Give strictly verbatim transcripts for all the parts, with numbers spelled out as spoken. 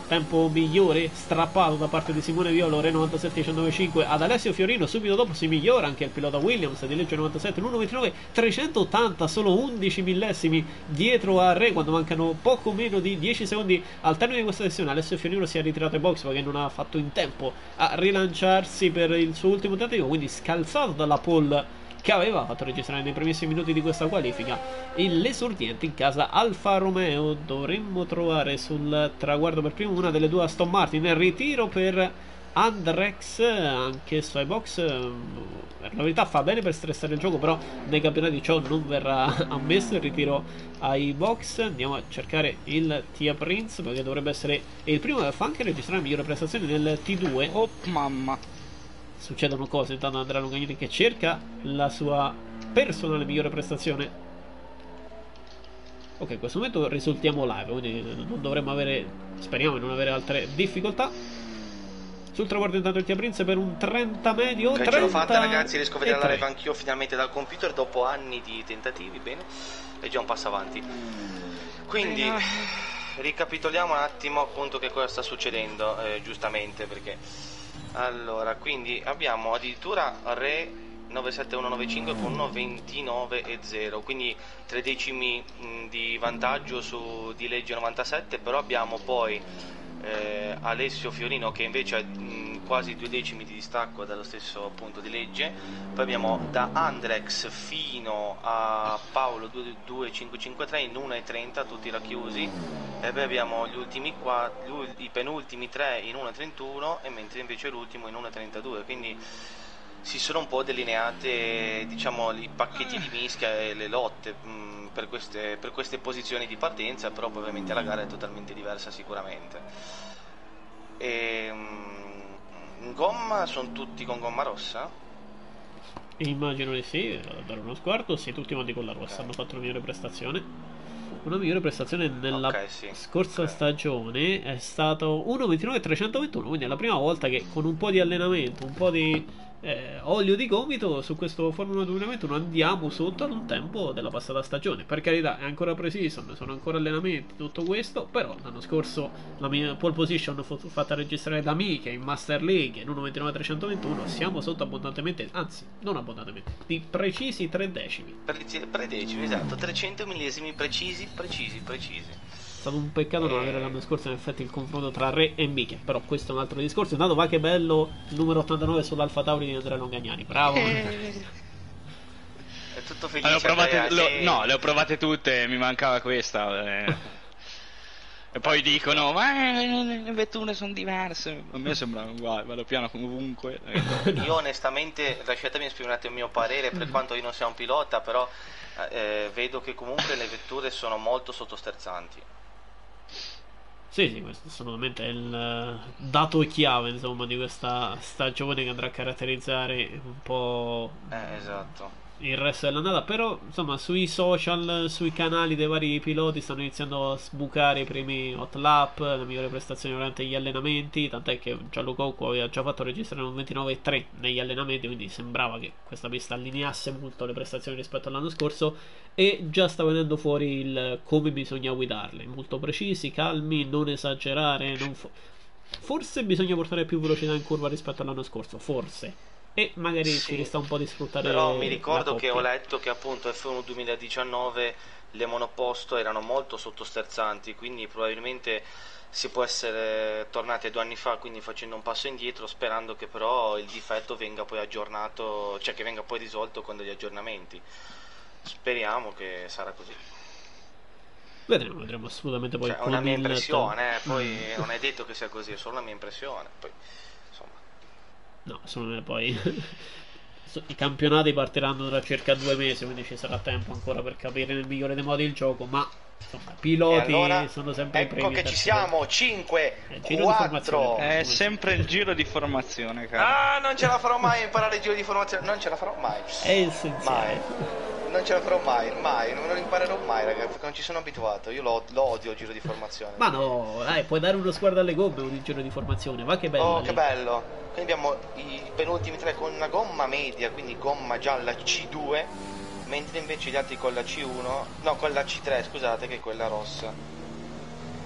tempo migliore strappato da parte di Simone Violo, Re novantasette diciannove cinque ad Alessio Fiorino. Subito dopo si migliora anche il pilota Williams di legge novantasette uno ventinove trecentottanta, solo undici millesimi dietro a Re quando mancano poco meno di dieci secondi al termine di questa sessione. Alessio Fiorino si è ritirato ai box perché non ha fatto in tempo a rilanciarsi per il suo ultimo tentativo, quindi scalzato dalla pole che aveva fatto registrare nei primissimi minuti di questa qualifica l'esordiente in casa Alfa Romeo. Dovremmo trovare sul traguardo per primo una delle due Aston Martin. Ritiro per Andrex, anche ai box. Per la verità fa bene per stressare il gioco, però nei campionati ciò non verrà ammesso. Il ritiro ai box. Andiamo a cercare il Tia Prince perché dovrebbe essere il primo che fa anche registrare la migliore prestazione nel T due. Oh mamma, succedono cose. Intanto Andrea Longagnini che cerca la sua personale migliore prestazione. Ok, in questo momento risultiamo live, quindi non dovremmo avere, speriamo di non avere altre difficoltà. Sul traguardo intanto il Tia Prince per un trenta medio. Ok, trenta ce l'ho fatta ragazzi, riesco a vedere la tre. live anch'io finalmente dal computer dopo anni di tentativi, bene, è già un passo avanti. Quindi ricapitoliamo un attimo appunto che cosa sta succedendo, eh, giustamente, perché allora, quindi abbiamo addirittura Re nove sette uno nove cinque con uno ventinove e zero, quindi tre decimi mh, di vantaggio su di legge novantasette, però abbiamo poi eh, Alessio Fiorino che invece ha mh, quasi due decimi di distacco dallo stesso punto di legge. Poi abbiamo da Andrex fino a Paolo due cinque cinque tre in uno e trenta tutti racchiusi, e poi abbiamo gli ultimi qua, gli, i penultimi tre in uno e trentuno, e mentre invece l'ultimo in uno e trentadue, quindi si sono un po' delineate, diciamo, i pacchetti di mischia e le lotte mh, per, queste, per queste posizioni di partenza, però poi ovviamente la gara è totalmente diversa sicuramente. E, mh, in gomma sono tutti con gomma rossa? Immagino di sì, vado a dare uno sguardo. Sì, tutti quanti con la rossa, okay. Hanno fatto una migliore prestazione. Una migliore prestazione nella okay, sì. scorsa okay. stagione è stato uno ventinove trecentoventuno, quindi è la prima volta che con un po' di allenamento, un po' di eh, olio di gomito su questo Formula duemilaventuno andiamo sotto ad un tempo della passata stagione. Per carità, è ancora pre-season, sono ancora allenamenti, tutto questo, però l'anno scorso la mia pole position fu fatta registrare da Mika in Master League in uno ventinove trecentoventuno. Siamo sotto abbondantemente, anzi non abbondantemente, di precisi tre decimi. Pre, pre decimi, esatto, trecento millesimi precisi, precisi, precisi. È stato un peccato non avere l'anno scorso in effetti il confronto tra Re e Mika, però questo è un altro discorso. Intanto va che bello il numero ottantanove sull'Alfa Tauri di Andrea Longagnani, bravo. È tutto felice. Le ho provate, Andrea, lo, sì. No, le ho provate tutte, mi mancava questa. Eh. E poi dicono, ma le vetture sono diverse. A me sembrano uguali, vado piano comunque. Io onestamente, lasciatemi esprimere il mio parere, per quanto io non sia un pilota, però eh, vedo che comunque le vetture sono molto sottosterzanti. Sì, sì, questo assolutamente è il dato chiave, insomma, di questa stagione che andrà a caratterizzare un po' eh, esatto. il resto dell'andata. Però, insomma, sui social, sui canali dei vari piloti stanno iniziando a sbucare i primi hot lap, le migliori prestazioni durante gli allenamenti, tant'è che Gianluca Occo aveva già fatto registrare un ventinove e tre negli allenamenti, quindi sembrava che questa pista allineasse molto le prestazioni rispetto all'anno scorso, e già sta venendo fuori il come bisogna guidarle, molto precisi, calmi, non esagerare, non fo- forse bisogna portare più velocità in curva rispetto all'anno scorso, forse, e magari sì, si resta un po' di sfruttare. Però mi ricordo che ho letto che appunto F uno duemiladiciannove le monoposto erano molto sottosterzanti, quindi probabilmente si può essere tornati due anni fa, quindi facendo un passo indietro, sperando che però il difetto venga poi aggiornato, cioè che venga poi risolto con degli aggiornamenti. Speriamo che sarà così. Vedremo, vedremo assolutamente poi. Cioè, è una mia il... impressione, eh, poi non è detto che sia così, è solo una mia impressione. Poi, insomma. No, sono poi i campionati partiranno tra circa due mesi, quindi ci sarà tempo ancora per capire nel migliore dei modi il gioco, ma insomma, piloti allora, sono sempre ecco i primi. Che ci siamo, cinque, eh, quattro. È sempre il giro di formazione, cara. Ah, non ce la farò mai a imparare il giro di formazione, non ce la farò mai. È essenziale. Mai. Non ce la farò mai, mai, non lo imparerò mai, ragazzi, perché non ci sono abituato. Io lo, lo odio il giro di formazione. Ma no, dai, puoi dare uno sguardo alle gomme con il giro di formazione, va che bello. Oh, lì. che bello. Quindi abbiamo i penultimi tre con una gomma media, quindi gomma gialla C due, mentre invece gli altri con la C uno, no, con la C tre, scusate, che è quella rossa.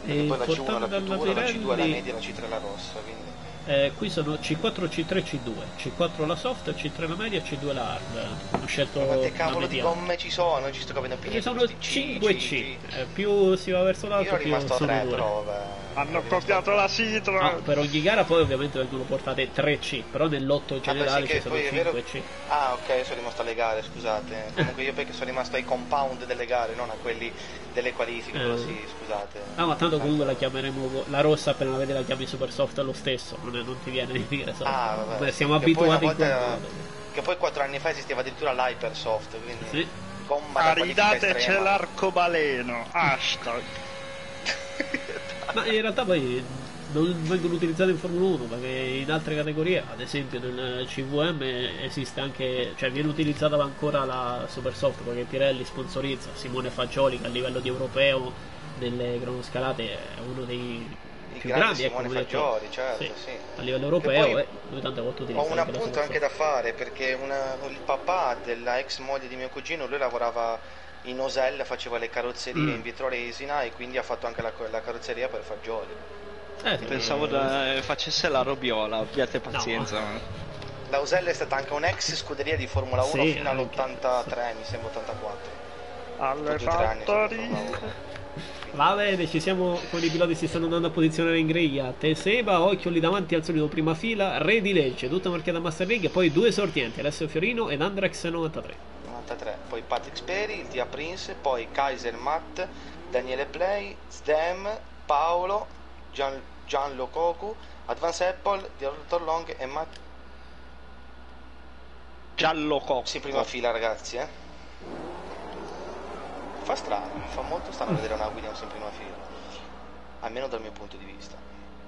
Perché E poi la C uno è la portando più dalla dura, la C due è la Pirelli, media e la C tre è la rossa, quindi... eh, qui sono C quattro, C tre, C due, C quattro la soft, C tre la media, C due la hard. Ho scelto Ma quante la cavolo di mediana. gomme ci sono? Ci sto capendo più Ce niente. sono questi cinque C, C. eh, più si va verso Io l'alto ero più rimasto a sono tre, dure. però vabbè. Hanno Ero rimasto copiato a tre. la Citroen. No, per ogni gara poi ovviamente vengono portate tre C, però nel lotto generale sì, che ci sono poi è vero- cinque C. Ah, ok, sono rimasto alle gare, scusate. Comunque io perché sono rimasto ai compound delle gare, non a quelli delle qualifiche, Eh. però sì, scusate. Ah, ma tanto comunque la chiameremo la rossa, appena la vedi la chiami super soft lo stesso, non, è- non ti viene di dire soft. Ah, vabbè. Beh, siamo Che poi una abituati in quel volta- modo. Che poi quattro anni fa esisteva addirittura l'Hypersoft, quindi Sì. gomma da qualifica Aridateci estrema. l'arcobaleno. Hashtag. Ma in realtà poi non vengono utilizzate in Formula uno perché in altre categorie, ad esempio nel C V M esiste anche, cioè viene utilizzata ancora la Supersoft perché Pirelli sponsorizza Simone Fagioli che a livello di europeo delle cronoscalate è uno dei Il più grande grandi, ecco, Simone come detto. Fagioli, certo, Sì, sì. a livello Che europeo poi e lui tante volte utilizza Ho un anche la appunto anche Supersoft. da fare perché una- il papà della ex moglie di mio cugino, lui lavorava in Osella, faceva le carrozzerie Mm. in vetroresina e quindi ha fatto anche la, la carrozzeria per Fagioli. Eh, sì, Pensavo da, facesse la Robiola, abbiate pazienza. La Osella è stata anche un'ex scuderia di Formula uno Sì, fino anche, all'ottantatré, mi sembra ottantaquattro. Alle Due, tre anni sono fattorie. Formula uno. Va bene, ci siamo con i piloti, si stanno andando a posizionare in griglia. Teseba, occhio lì davanti al solito prima fila, Re di Lecce, tutta marchiata Master League e poi due sortienti, Alessio Fiorino ed Andrex novantatré. novantatré, poi Patrick Speri, il Dia Prince, poi Kaiser Matt, Daniele Play, Sdem, Paolo, Gian, Gianlo Koku, Advance Apple, Dottor Long e Matt. Giallo cocco. Sì, prima fila ragazzi, eh. Fa strano, fa molto strano vedere una Williams in prima fila, almeno dal mio punto di vista.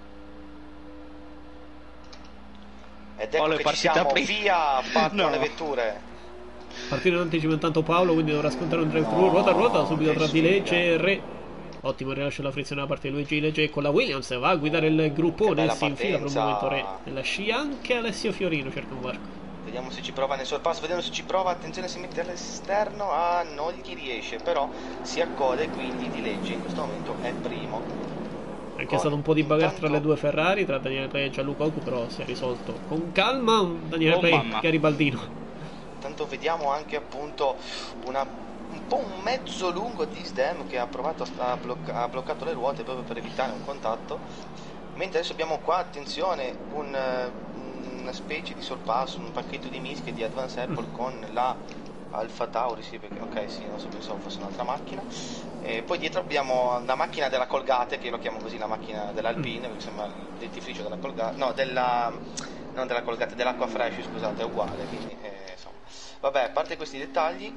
Ed ecco Oh, le che ci partite siamo, apri- via, partono No. le vetture. Partita in anticipo intanto Paolo, quindi dovrà scontare un drive-thru, No, ruota a ruota, subito che tra di sfiga. Lecce e Re. Ottimo rilascio della frizione da parte di Luigi Lecce con la Williams, va a guidare il Che gruppone, bella si infila per un partenza. momento Re nella scia, anche Alessio Fiorino cerca un varco. Vediamo se ci prova nel sorpasso, vediamo se ci prova, attenzione se mette all'esterno, ah non gli riesce, però si accode quindi di Lecce, in questo momento è primo. Anche è stato un po' di bagarre tra le due Ferrari, tra Daniele Play e Gianluca Ocu, però si è risolto con calma. Un Daniele Oh, Play mamma. Garibaldino. Intanto vediamo anche appunto una, un po' un mezzo lungo di Sdem che ha provato a, a bloc- ha bloccato le ruote proprio per evitare un contatto, mentre adesso abbiamo qua, attenzione, un, eh, una specie di sorpasso, un pacchetto di mischie di Advance Apple con la Alfa Tauri, sì, perché ok, sì, non so, pensavo fosse un'altra macchina. E poi dietro abbiamo la macchina della Colgate, che io lo chiamo così, la macchina dell'Alpine, perché sembra il dentifricio della Colgate, no, della non della Colgate, dell'Acqua Fresh, scusate, è uguale, quindi eh, insomma. Vabbè, a parte questi dettagli,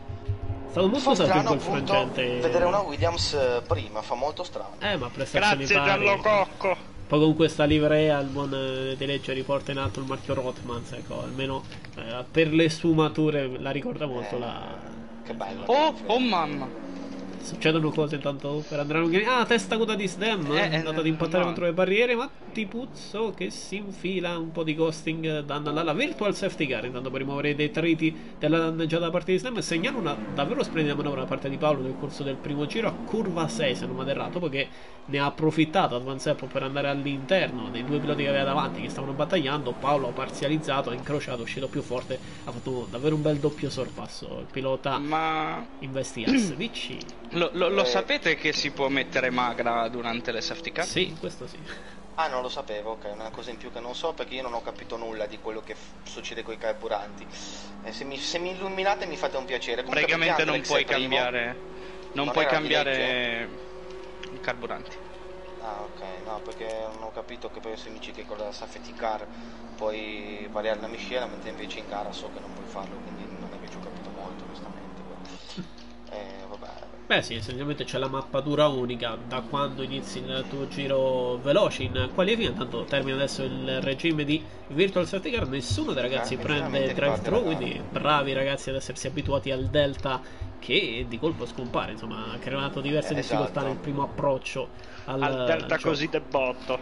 È stato molto fa usato in strano quel appunto frangente. vedere una Williams eh, prima, fa molto strano. Eh, ma prestazioni Grazie pari. Giallo Cocco. Poi con questa livrea il buon eh, De Lecce riporta in alto il marchio Rothmans, ecco, almeno eh, per le sfumature la ricorda molto Eh, la... Che bello. Oh, oh mamma. Succedono cose intanto per Andrea Lunghi. Ah, testa coda di Sdem, Eh, eh, è eh, andata ad impattare no. contro le barriere. Matti Puzzo che si infila, un po' di ghosting eh, danno alla virtual safety car, intanto per rimuovere i detriti della danneggiata parte di Sdem, e segnala una davvero splendida manovra da parte di Paolo nel corso del primo giro a curva sei, se non vado errato, poiché ne ha approfittato Advance Apple per andare all'interno dei due piloti che aveva davanti che stavano battagliando. Paolo ha parzializzato, ha incrociato, è uscito più forte, ha fatto davvero un bel doppio sorpasso il pilota Ma Investias. Vici. lo, lo, lo Eh. sapete che si può mettere magra durante le safety car? Sì, questo sì. Ah, non lo sapevo, ok, una cosa in più che non so perché io non ho capito nulla di quello che f- succede con i carburanti. Eh, se, mi, se mi illuminate mi fate un piacere. Comunque, Praticamente perché non Andrex puoi è primo? cambiare. Non, Non puoi era di cambiare i carburanti. Ah, ok, no, perché non ho capito che poi se mi dici che con la safety car puoi variare la miscela, mentre invece in gara so che non puoi farlo, quindi non è che ci ho capito molto, onestamente. Poi. Eh, vabbè. Beh sì, essenzialmente c'è la mappatura unica da quando inizi il tuo giro veloce in qualifica. Intanto termina adesso il regime di Virtual Safety Car, nessuno dei ragazzi Eh, prende effettivamente drive-thru, riparte la quindi bravi ragazzi ad essersi abituati al delta che di colpo scompare, insomma ha creato diverse Eh, difficoltà esatto. nel primo approccio al, Al delta gioco. così del botto.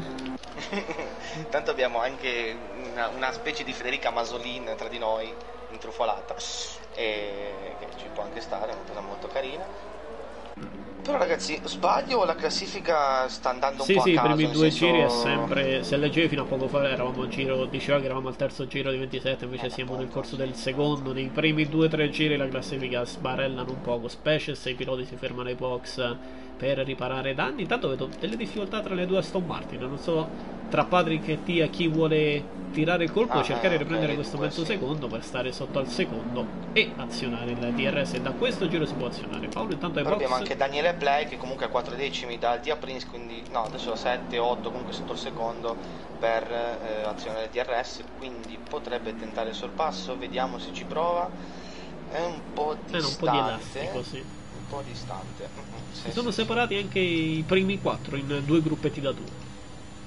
Tanto abbiamo anche una, una specie di Federica Masolin tra di noi, intrufolata, e che ci può anche stare, è una cosa molto carina. Però ragazzi, sbaglio o la classifica sta andando un Sì, po' sì, a i caso? primi nel due senso... giri è sempre. Se leggevi fino a poco fa eravamo al giro, diceva che eravamo al terzo giro di ventisette, invece Eh, siamo nel appunto, corso del sì, secondo. Nei primi due tre giri la classifica sbarellano un poco, specie se i piloti si fermano ai box per riparare danni. Intanto vedo delle difficoltà tra le due Aston Martin, non so tra Patrick e Tia chi vuole tirare il colpo Ah, e cercare eh, di ok, riprendere le questo due, mezzo sì. secondo per stare sotto al secondo e azionare il D R S. E da questo giro si può azionare. Paolo intanto ai Però box. abbiamo anche Daniele Play che comunque a quattro decimi dal Dia Prince, quindi no, adesso sette otto comunque sotto il secondo per eh, azionare il D R S, quindi potrebbe tentare il sorpasso, vediamo se ci prova. È un po' Eh, no, un po' di distante, elastico, sì. un po' distante. Mm-hmm, sì, Si sono sì, separati anche i primi quattro in due gruppetti da due. sì.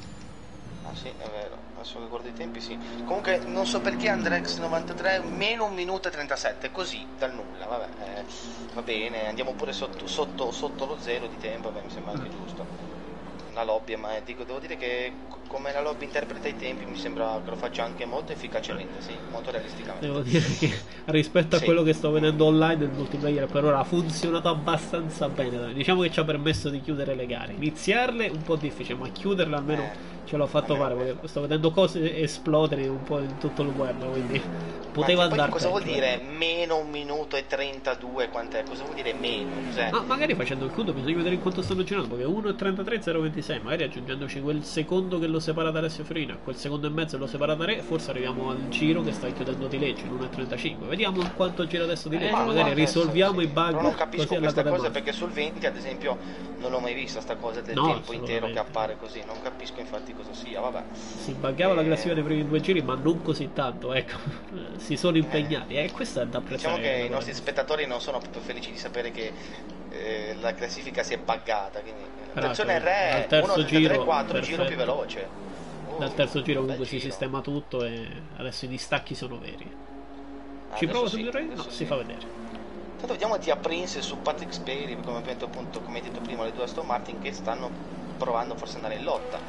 Ah sì, è vero, adesso che guardo i tempi sì. Comunque non so perché Andrex novantatré meno un minuto e trentasette, così, dal nulla, vabbè, eh, va bene, andiamo pure sotto, sotto, sotto lo zero di tempo, beh, mi sembra anche giusto. La lobby, ma eh, dico, devo dire che c- come la lobby interpreta i tempi mi sembra che lo faccia anche molto efficacemente, sì, molto realisticamente. Devo dire che rispetto a Sì. quello che sto vedendo online il multiplayer per ora ha funzionato abbastanza bene. dai. Diciamo che ci ha permesso di chiudere le gare. Iniziarle un po' difficile, ma chiuderle almeno Eh, ce l'ho fatto almeno fare. quello. Perché sto vedendo cose esplodere un po' in tutto il web, quindi Ma poteva che poi andare cosa vuol peggio, dire eh. meno un minuto e trentadue? Quant'è? Cosa vuol dire meno? Cioè, Ma magari facendo il conto bisogna vedere in quanto stanno girando, perché uno e trentatré zero ventisei, magari aggiungendoci quel secondo che lo separa da Alessio Fiorina, quel secondo e mezzo lo separa da Re, forse arriviamo al giro che sta chiudendo Di Legge in uno e trentacinque. Vediamo in quanto gira adesso Di Legge, ma magari guarda, risolviamo sì, i bug però non capisco così alla questa coda cosa mano. perché sul venti ad esempio non l'ho mai vista sta cosa del No, tempo intero che assolutamente. appare così, non capisco infatti cosa sia, vabbè. Si buggava la Eh, classifica dei primi due giri, ma non così tanto, ecco. Si sono impegnati e questo è da apprezzare. Diciamo che la i nostri cosa. spettatori non sono proprio felici di sapere che eh, la classifica si è buggata, quindi Peraltro, attenzione dal Re terzo uno trentatré giro, quattro, giro più perfetto. veloce. Oh, Dal terzo giro bel comunque si giro. sistema tutto e adesso i distacchi sono veri. Ci Adesso provo sì, su Re? No, adesso si sì. fa vedere. Tanto vediamo Tia Prince su Patrick Speri, come abbiamo detto, appunto, come hai detto prima, le due Aston Martin che stanno provando forse ad andare in lotta.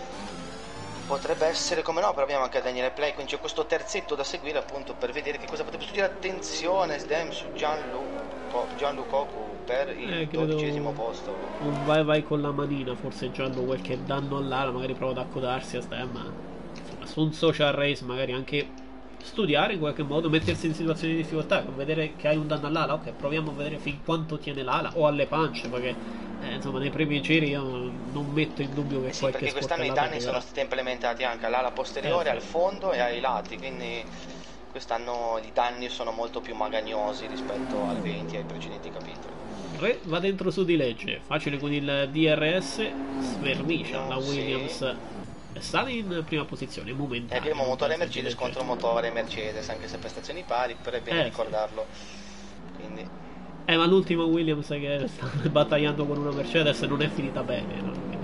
Potrebbe essere come no, però abbiamo anche Daniele Play, quindi c'è questo terzetto da seguire appunto per vedere che cosa potrebbe succedere. Attenzione Sdem su Gianluco, Gianlucocu per il Eh, credo dodicesimo posto. un vai vai con la manina, forse giallo qualche danno all'ala, magari prova ad accodarsi a Stem, ma insomma su un social race magari anche studiare in qualche modo, mettersi in situazioni di difficoltà, vedere che hai un danno all'ala, ok, proviamo a vedere fin quanto tiene l'ala o alle pance, perché eh, insomma nei primi giri io non metto in dubbio che Eh sì, qualche perché quest'anno i sportellata danni che- sono stati implementati anche all'ala posteriore, Eh, sì. al fondo e ai lati, quindi quest'anno i danni sono molto più magagnosi rispetto al venti e ai precedenti capitoli. Re va dentro su di legge, facile con il D R S, svermicia No, la sì. Williams, sale in prima posizione, E momentanea. abbiamo motore non penso Mercedes di contro motore Mercedes, anche se prestazioni pari, però è bene Eh, sì. ricordarlo. Quindi Eh, ma l'ultima Williams che sta battagliando con una Mercedes non è finita bene, no? Quindi-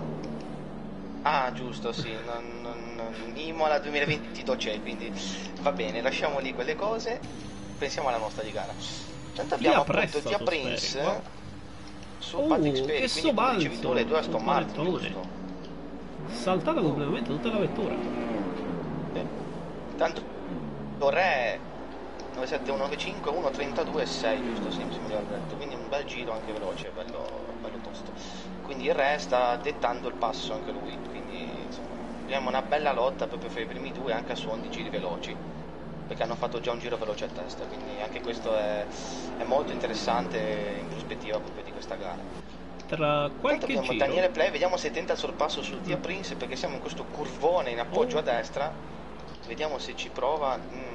ah, giusto, sì, non, non, non- Imola duemilaventidue c'è, quindi va bene, lasciamo lì quelle cose, pensiamo alla nostra di gara. Tanto abbiamo Via appunto presto Tia su Prince Speri. su Oh, Patrick che Speri, quindi come dicevi tu, sobbalzo, le due Aston un Martin, panettone. giusto? Saltata completamente tutta la vettura. Beh, tanto Re nove sette uno nove cinque uno trentadue sei, giusto? Sì, mi sembra detto, quindi un bel giro anche veloce, bello, bello tosto. Quindi il Re sta dettando il passo anche lui, quindi insomma, abbiamo una bella lotta proprio fra i primi due anche a suon di giri veloci, perché hanno fatto già un giro veloce a testa, quindi anche questo è, è molto interessante in prospettiva proprio di questa gara. Tra Tanto qualche abbiamo giro. Daniele Play, vediamo se tenta il sorpasso sul Tia Prince, perché siamo in questo curvone in appoggio Oh. a destra, vediamo se ci prova.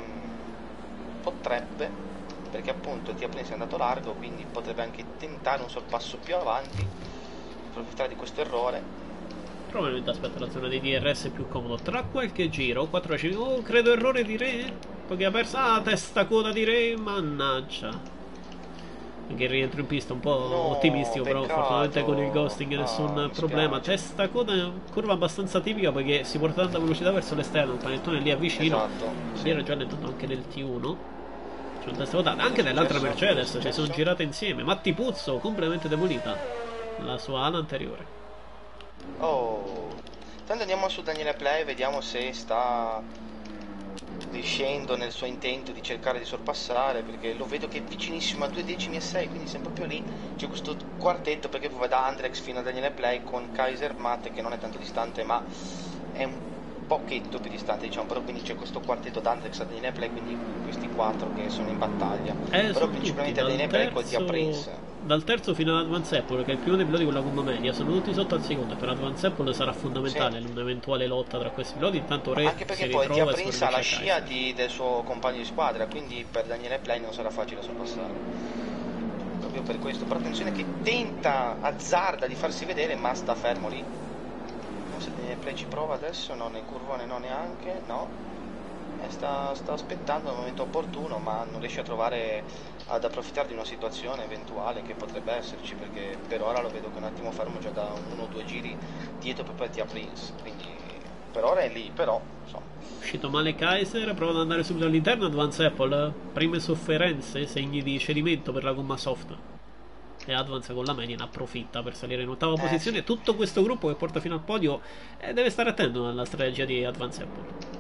Mm, potrebbe, perché appunto Tia Prince è andato largo, quindi potrebbe anche tentare un sorpasso più avanti, approfittare di questo errore. Probabilmente aspetta la zona dei D R S più comodo. Tra qualche giro, quattro cinque. Oh, credo errore di Re. Perché ha perso. Ah, testa coda di Re. Mannaggia. Anche il rientro in pista un po' No, ottimistico, però peccato. fortunatamente con il ghosting nessun Ah, mi problema. spiace. Testa coda, curva abbastanza tipica perché si porta tanta velocità verso l'esterno. Il panettone lì avvicino. Esatto, Lì sì. era già intanto anche nel T uno. C'è un testa coda. Anche nell'altra successo? Mercedes Cosa è si sono successo? girate insieme. Matti Puzzo, completamente demolita la sua ala anteriore. Oh, tanto andiamo su Daniele Play, vediamo se sta riuscendo nel suo intento di cercare di sorpassare, perché lo vedo che è vicinissimo a due decimi e sei, quindi siamo proprio lì. C'è questo quartetto, perché poi va da Andrex fino a Daniele Play con Kaiser Matt, che non è tanto distante ma è un pochetto più distante, diciamo, però quindi c'è questo quartetto da Andrex a Daniele Play, quindi questi quattro che sono in battaglia, Eh, però principalmente a Daniele Play col Tia Prince. Dal terzo fino ad Advance Apple, che è il primo dei piloti con la gomma media, sono tutti sotto al secondo. Per Advance Apple sarà fondamentale Sì. un'eventuale lotta tra questi piloti. Intanto Re Anche perché si poi Tia ritrova e Prince ha la sfornisce scia Kaiser. di- del suo compagno di squadra, quindi per Daniele Play non sarà facile sorpassare. Proprio per questo. Però attenzione che tenta, azzarda di farsi vedere, ma sta fermo lì. Non so se Daniele Play ci prova adesso, no, nel curvone no neanche, no. Eh, sta, sta aspettando il momento opportuno, ma non riesce a trovare, ad approfittare di una situazione eventuale che potrebbe esserci, perché per ora lo vedo che è un attimo fermo già da uno o due giri dietro proprio a Tia Prince, quindi per ora è lì, però insomma. Uscito male Kaiser, prova ad andare subito all'interno. Advance Apple, prime sofferenze, segni di cedimento per la gomma soft. E Advance con la media ne approfitta per salire in ottava Eh, posizione. sì. Tutto questo gruppo che porta fino al podio eh, deve stare attento alla strategia di Advance Apple.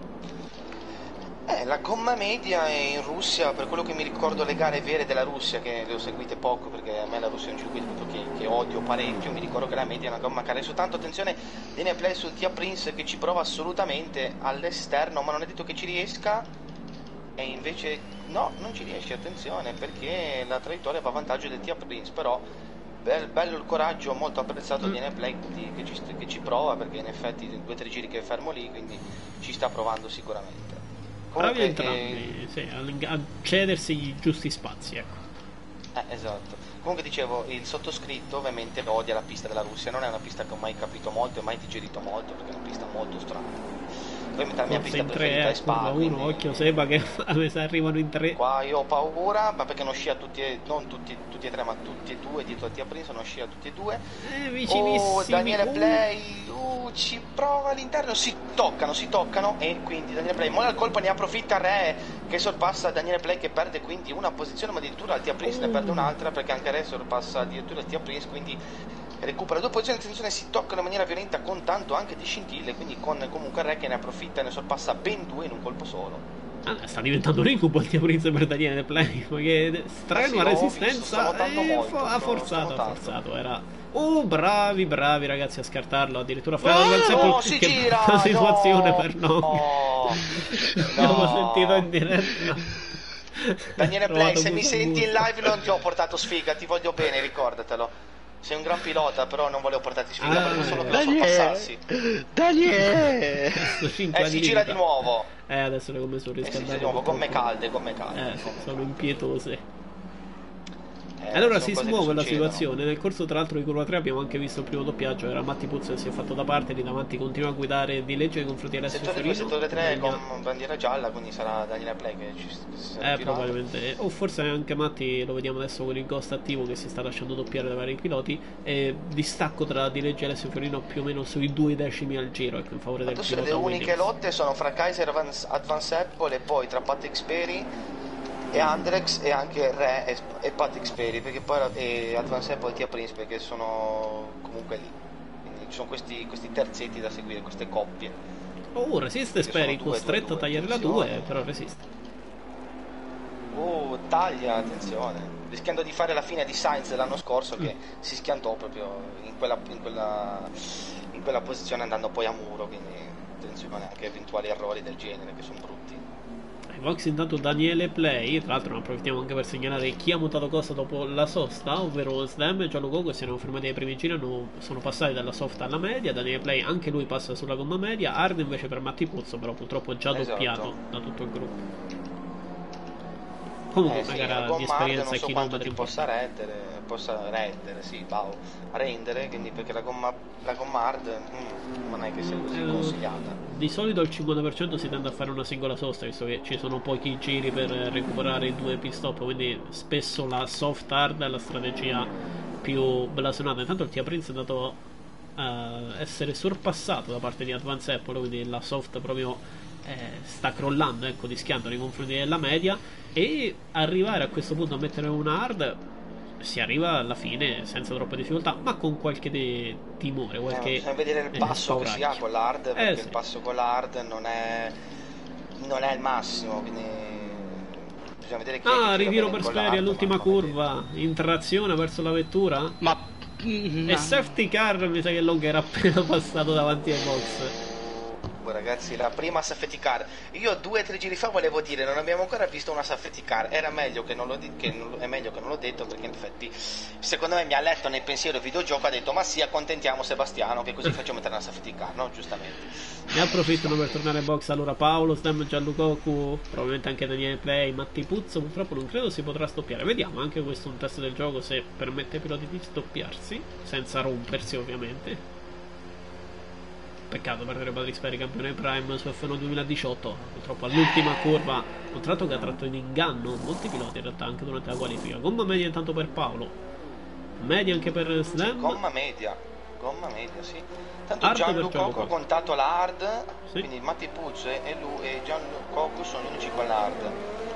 Eh, la gomma media è in Russia, per quello che mi ricordo le gare vere della Russia, che le ho seguite poco perché a me la Russia è un circuito proprio che, che odio parecchio, mi ricordo che la media è una gomma cara. Soltanto attenzione, viene play sul Tia Prince che ci prova assolutamente all'esterno, ma non è detto che ci riesca, e invece no, non ci riesce, attenzione, perché la traiettoria va a vantaggio del Tia Prince, però bel- bello il coraggio, molto apprezzato Mm. viene play di- che, ci, che ci prova, perché in effetti due o tre giri che è fermo lì, quindi ci sta provando sicuramente. Bravi Comunque, eh, entrambi, sì, a, a cedersi i giusti spazi, ecco. Eh, esatto. Comunque dicevo, il sottoscritto ovviamente odia la pista della Russia, non è una pista che ho mai capito molto e mai digerito molto, perché è una pista molto strana. Ovviamente la mia Forse pista in preferita tre, è eh, Spa, curva quindi uno, occhio Seba che a me se arrivano in tre. qua io ho paura, ma perché non scia tutti e, non tutti, tutti e tre, ma tutti e due dietro a Tia Prince, non scia tutti e due. Eh, vicinissimi. Oh, Daniele uh. Play, uh, ci prova all'interno, si toccano, si toccano e quindi Daniele Play molla il colpo, ne approfitta Re che sorpassa Daniele Play, che perde quindi una posizione, ma addirittura il Tia Prince ne perde un'altra, perché anche Re sorpassa addirittura il Tia Prince, quindi recupera due posizioni. Attenzione, si toccano in maniera violenta con tanto anche di scintille, quindi con comunque Re che ne approfitta e ne sorpassa ben due in un colpo solo. Ah, sta diventando un incubo il Tia Prince per Daniele Play, perché strenua Eh sì, ho resistenza visto, sto notando e molto, fo- ha sto- forzato, sto ha notando. forzato, era... Oh, bravi, bravi ragazzi a scartarlo, addirittura Oh, Fred Advance no, Apple, si che gira, brutta situazione no, per noi. no, L'abbiamo no. sentito in diretta. Daniele Play, Trovato se mi Musa senti in Musa. live non ti ho portato sfiga, ti voglio bene, ricordatelo. Sei un gran pilota, però non volevo portarti sfiga, Ah, perché solo per Daniele. sorpassarsi. Daniele! Adesso cinque Eh, si gira di nuovo. Eh, adesso le gomme sono Eh, si gira riscaldate. di nuovo, gomme purtroppo. calde, gomme calde. Eh, gomme sono calde. impietose. Eh, Allora sono si cose che smuove la succedono. situazione. Nel corso tra l'altro di curva tre abbiamo anche visto il primo doppiaggio. Era Matti Puzzo che si è fatto da parte, lì davanti continua a guidare di legge nei confronti di Alessio Settore due, Fiorino. settore tre Dagna- con bandiera gialla, quindi sarà Daniele Play che ci si è Eh, girato. probabilmente. O forse anche Matti, lo vediamo adesso con il ghost attivo che si sta lasciando doppiare da vari piloti. E distacco tra di legge e Alessio Fiorino più o meno sui due decimi al giro, ecco, in favore del Adesso le pilota uniche Williams. lotte sono fra Kaiser Advance, Advance Apple e poi tra Patrick Sperry e Andrex e anche Re e, e Patrick Sperry, perché poi e Advance Apple e Tia Prince, perché sono comunque lì. Quindi ci sono questi, questi terzetti da seguire, queste coppie. Oh, resiste Che Speri, sono due, costretto due, a tagliare la attenzione. due, però resiste. Oh, taglia, attenzione. Rischiando di fare la fine di Sainz dell'anno scorso, che Mm. si schiantò proprio in quella, in quella, in quella posizione andando poi a muro, quindi attenzione anche a eventuali errori del genere che sono brutti. Ai box intanto Daniele Play, tra l'altro ne approfittiamo anche per segnalare chi ha mutato cosa dopo la sosta, ovvero Slam e Gianluca, che si erano fermati ai primi giri, hanno- sono passati dalla soft alla media. Daniele Play anche lui passa sulla gomma media, Hard invece per Matti Puzzo, però purtroppo già Esatto. doppiato da tutto il gruppo. Comunque Eh una sì, gara la di gomma hard esperienza non e so quanto chilometri ti un po'. possa rendere, possa rendere, sì, wow, rendere, quindi perché la gomma, la gomma hard mm, non è che sia così Eh, consigliata. Di solito al cinquanta per cento si tende a fare una singola sosta, visto che ci sono pochi giri per recuperare i due pit stop, quindi spesso la soft hard è la strategia più blasonata. Intanto il Tia Prince è andato a essere sorpassato da parte di Advance Apple, quindi la soft proprio eh, sta crollando, ecco, di schianto nei confronti della media, e arrivare a questo punto a mettere una hard si arriva alla fine senza troppa difficoltà, ma con qualche de- timore, Eh, qualche bisogna vedere il eh, passo che si ha spauracchio. con l'hard, perché Eh, sì. il passo con l'hard non è non è il massimo, quindi bisogna vedere chi è Ah, che ritiro bene per con Speri l'arco, all'ultima ma come curva, in trazione verso la vettura. Ma... E safety car, mi sa che Long era appena passato davanti ai box. Oh, ragazzi, la prima safety car, io due o tre giri fa volevo dire non abbiamo ancora visto una safety car, era meglio che non lo di- che non, è meglio che non l'ho detto, perché in effetti secondo me mi ha letto nel pensiero videogioco, ha detto ma sì, accontentiamo Sebastiano che così facciamo entrare una safety car, no? Giustamente. Ne approfittano per tornare in box allora Paolo, Stem, Gianlucocu, probabilmente anche Daniele Play, Matti Puzzo. Purtroppo non credo si potrà stoppiare. Vediamo, anche questo è un test del gioco, se permette ai piloti di stoppiarsi senza rompersi ovviamente. Peccato perdere Patrick Speri, campione Prime su F uno duemiladiciotto. Purtroppo all'ultima curva, un tratto che ha tratto in inganno molti piloti in realtà anche durante la qualifica. Gomma media intanto per Paolo, media anche per Slam. Gomma media, gomma media, sì. Tanto Hard per Gianlucoco ha contato la hard, Sì. quindi Matti Puzzo e lui e Gianlucoco sono gli unici con la hard.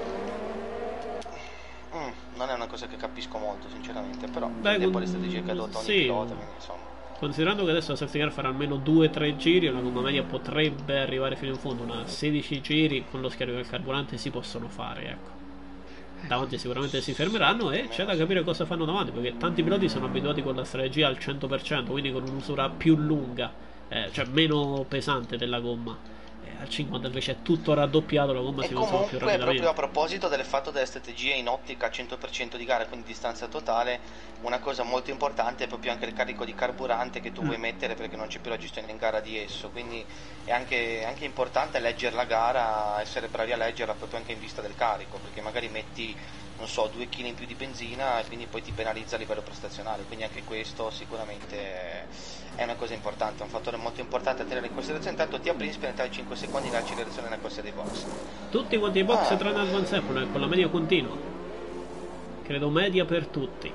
Mm, non è una cosa che capisco molto sinceramente, però Beh, vede un po' con- le strategie che adotta ogni sì. pilota, quindi insomma. Considerando che adesso la safety car farà almeno due tre giri, una gomma media potrebbe arrivare fino in fondo, una sedici giri con lo scarico del carburante si possono fare, ecco. Davanti sicuramente si fermeranno e c'è da capire cosa fanno davanti, perché tanti piloti sono abituati con la strategia al cento per cento, quindi con un'usura più lunga, eh, cioè meno pesante della gomma. Eh, al cinquanta invece è tutto raddoppiato, la gomma E si consuma più comunque rapidamente. proprio a proposito del fatto delle strategie in ottica cento per cento di gara, quindi distanza totale, una cosa molto importante è proprio anche il carico di carburante che tu Mm. vuoi mettere, perché non c'è più la gestione in gara di esso, quindi è anche, anche importante leggere la gara, essere bravi a leggerla proprio anche in vista del carico, perché magari metti, non so, due chili in più di benzina e quindi poi ti penalizza a livello prestazionale, quindi anche questo sicuramente è una cosa importante, è un fattore molto importante a tenere in considerazione. Intanto Tia Prince per entrare cinque secondi nell'accelerazione nella corsa dei box. Tutti quanti i box Ah. tranne Advance Apple con la media continua. Credo media per tutti.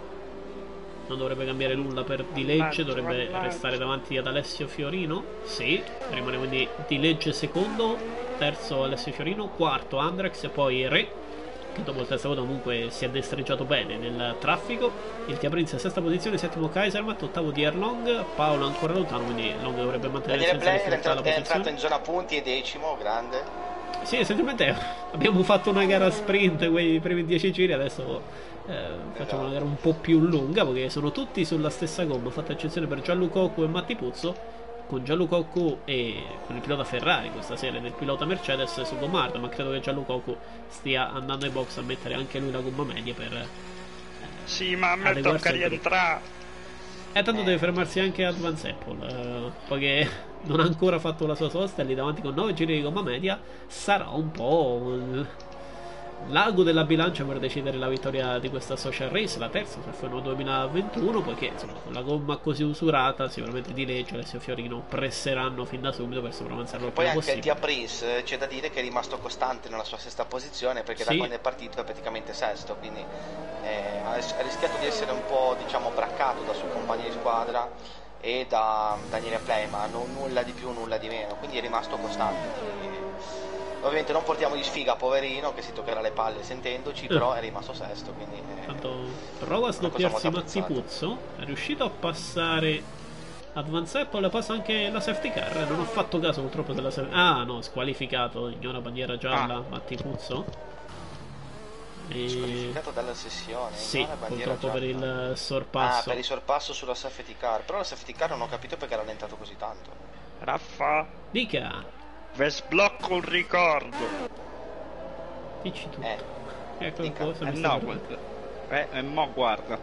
Non dovrebbe cambiare nulla per Di Legge, dovrebbe restare davanti ad Alessio Fiorino. Sì, rimane quindi Di Legge secondo, terzo Alessio Fiorino, quarto Andrex e poi Re, che dopo il terzo voto comunque si è destreggiato bene nel traffico. Il Tia Prince sesta posizione, settimo Kaisermatt, ottavo Dier Long, Paolo ancora lontano, quindi Long dovrebbe mantenere Daniele senza Player è difficoltà la entrato, è entrato posizione. in zona punti e decimo, grande. Sì, essenzialmente abbiamo fatto una gara sprint quei primi dieci giri, adesso eh, facciamo una gara un po' più lunga perché sono tutti sulla stessa gomma, fatta eccezione per Gianlucocu e Matti Puzzo, con Gianlucocu e con il pilota Ferrari questa sera del pilota Mercedes su gomma hard, ma credo che Gianlucocu stia andando ai box a mettere anche lui la gomma media per eh, Sì, ma a me adeguarsi tocca al gruppo. rientrare. E tanto deve fermarsi anche Advance Apple, eh, poiché non ha ancora fatto la sua sosta, è lì davanti con nove giri di gomma media. Sarà un po' un- l'ago della bilancia per decidere la vittoria di questa social race, la terza su F uno duemilaventuno, poiché insomma con la gomma così usurata sicuramente Di Legge e Alessio Fiorino presseranno fin da subito per sopravanzarlo il Poi prima anche possibile. Tia Prince, eh, c'è da dire che è rimasto costante nella sua sesta posizione, perché da Sì. quando è partito è praticamente sesto, quindi eh, ha ha rischiato di essere un po', diciamo, braccato dal suo compagno di squadra e da Daniele Play, ma non nulla di più, nulla di meno, quindi è rimasto costante. Quindi, ovviamente non portiamo di sfiga poverino che si toccherà le palle sentendoci, però è rimasto sesto, quindi eh, Tanto prova a sdoppiarsi molto Mazzi apprezzata. Puzzo, è riuscito a passare Advance Apple, passa anche la safety car, non ho fatto caso purtroppo della safety. Ah no, squalificato, ignora bandiera gialla Ah. Matti Puzzo. E... squalificato dalla sessione, Sì, ignora bandiera purtroppo per gialla. il Ah, sorpasso. per il sorpasso sulla safety car, però la safety car non ho capito perché era rallentato così tanto. Raffa, Dica, ve sblocco un ricordo. dici tu. Eh, Ecco dica. cosa Eh mi sta no, per dire. guarda. Eh, eh, mo guarda.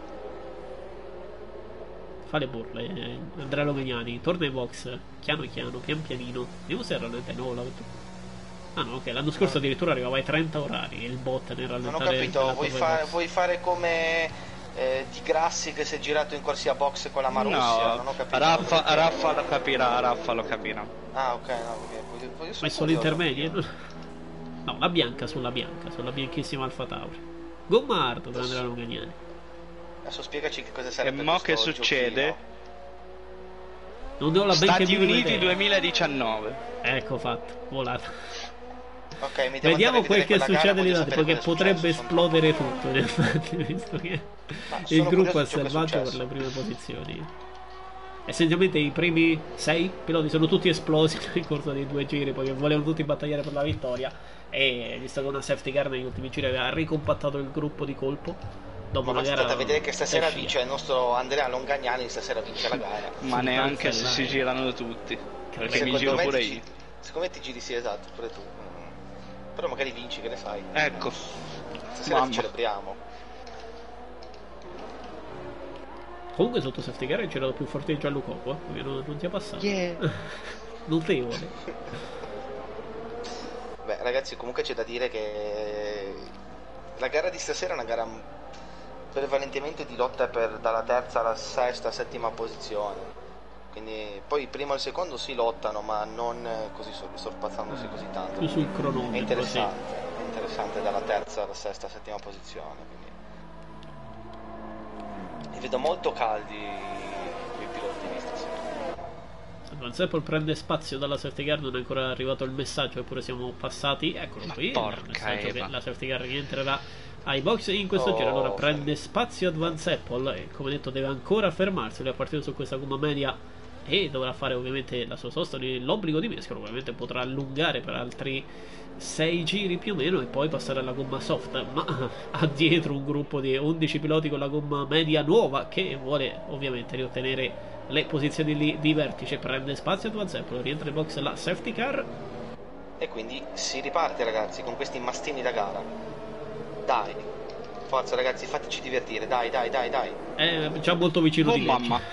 Fa le burle, eh, Andrea Lomegnani, torna in box, chiano chiano, pian pianino. Vediamo se rallenta di nuovo la vettura. Ah no, ok, l'anno scorso addirittura arrivava ai trenta orari e il bot nel non ho rallentare capito, nella vuoi, curva fa- in box. vuoi fare come eh, Di Grassi che si è girato in corsia box con la Marussia? Non ho No, capito. Raffa, perché- Raffa lo capirà, Raffa lo capirà. Ah, ok, no, perché voglio, voglio Ho solo messo l'intermedia? No, la bianca sulla bianca, sulla bianchissima Alfa Tauri. Gomma hard per Andrea Lomegnani. Adesso spiegaci che cosa E sarebbe mo che questo succede? giochino. Non ne ho la benché Stati minima Uniti idea. duemiladiciannove. Ecco fatto, volata. Ok, mi devo Vediamo andare a quel vedere che quella gara, succede lì voglio davanti, sapere perché cosa è potrebbe successo, esplodere sono tutto, in effetti, visto che Ma il sono gruppo è curioso di ciò che è selvaggio per successo. le prime posizioni. Essenzialmente i primi sei piloti sono tutti esplosi nel corso dei due giri, perché volevano tutti battagliare per la vittoria, e visto che una safety car negli ultimi giri aveva ricompattato il gruppo di colpo dopo Ma una basta gara a vedere che stasera scia. vince il nostro Andrea Longagnani, stasera vince la gara. Ma Sul neanche se si cancellare. girano tutti. Perché mi Secondo giro me pure ti- io. Secondo me ti giri, sì, esatto, pure tu. Mm. Però magari vinci, che ne sai. Ecco. Stasera Mamma. ti celebriamo. Comunque sotto safety car è girato più forte di Gianluca, eh, perché non, non ti è passato. Yeah. Notevole. Beh, ragazzi, comunque c'è da dire che la gara di stasera è una gara prevalentemente di lotta per dalla terza alla sesta, settima posizione. Quindi poi il primo e il secondo si lottano, ma non così sor- sorpazzandosi così tanto. Più sul È cronometro, sì. interessante, è interessante dalla terza alla sesta, settima posizione. Quindi. Li vedo molto caldi i piloti di stasera. Advance Apple prende spazio dalla safety car, non è ancora arrivato il messaggio, eppure siamo passati. Eccolo Ma qui, il porca messaggio Eva. che la safety car rientrerà ai box in questo Oh, giro. Allora sì. prende spazio Advance Apple e, come detto, deve ancora fermarsi. Lui è partito su questa gomma media e dovrà fare ovviamente la sua sosta. L'obbligo di mescolo ovviamente potrà allungare per altri sei giri più o meno e poi passare alla gomma soft, ma ha dietro un gruppo di undici piloti con la gomma media nuova che vuole ovviamente riottenere le posizioni lì di vertice. Prende spazio Advance Apple, rientra in box la safety car. E quindi si riparte, ragazzi, con questi mastini da gara. Dai, forza ragazzi, fateci divertire, dai, dai, dai, dai. È già molto vicino Oh di Lecce. mamma.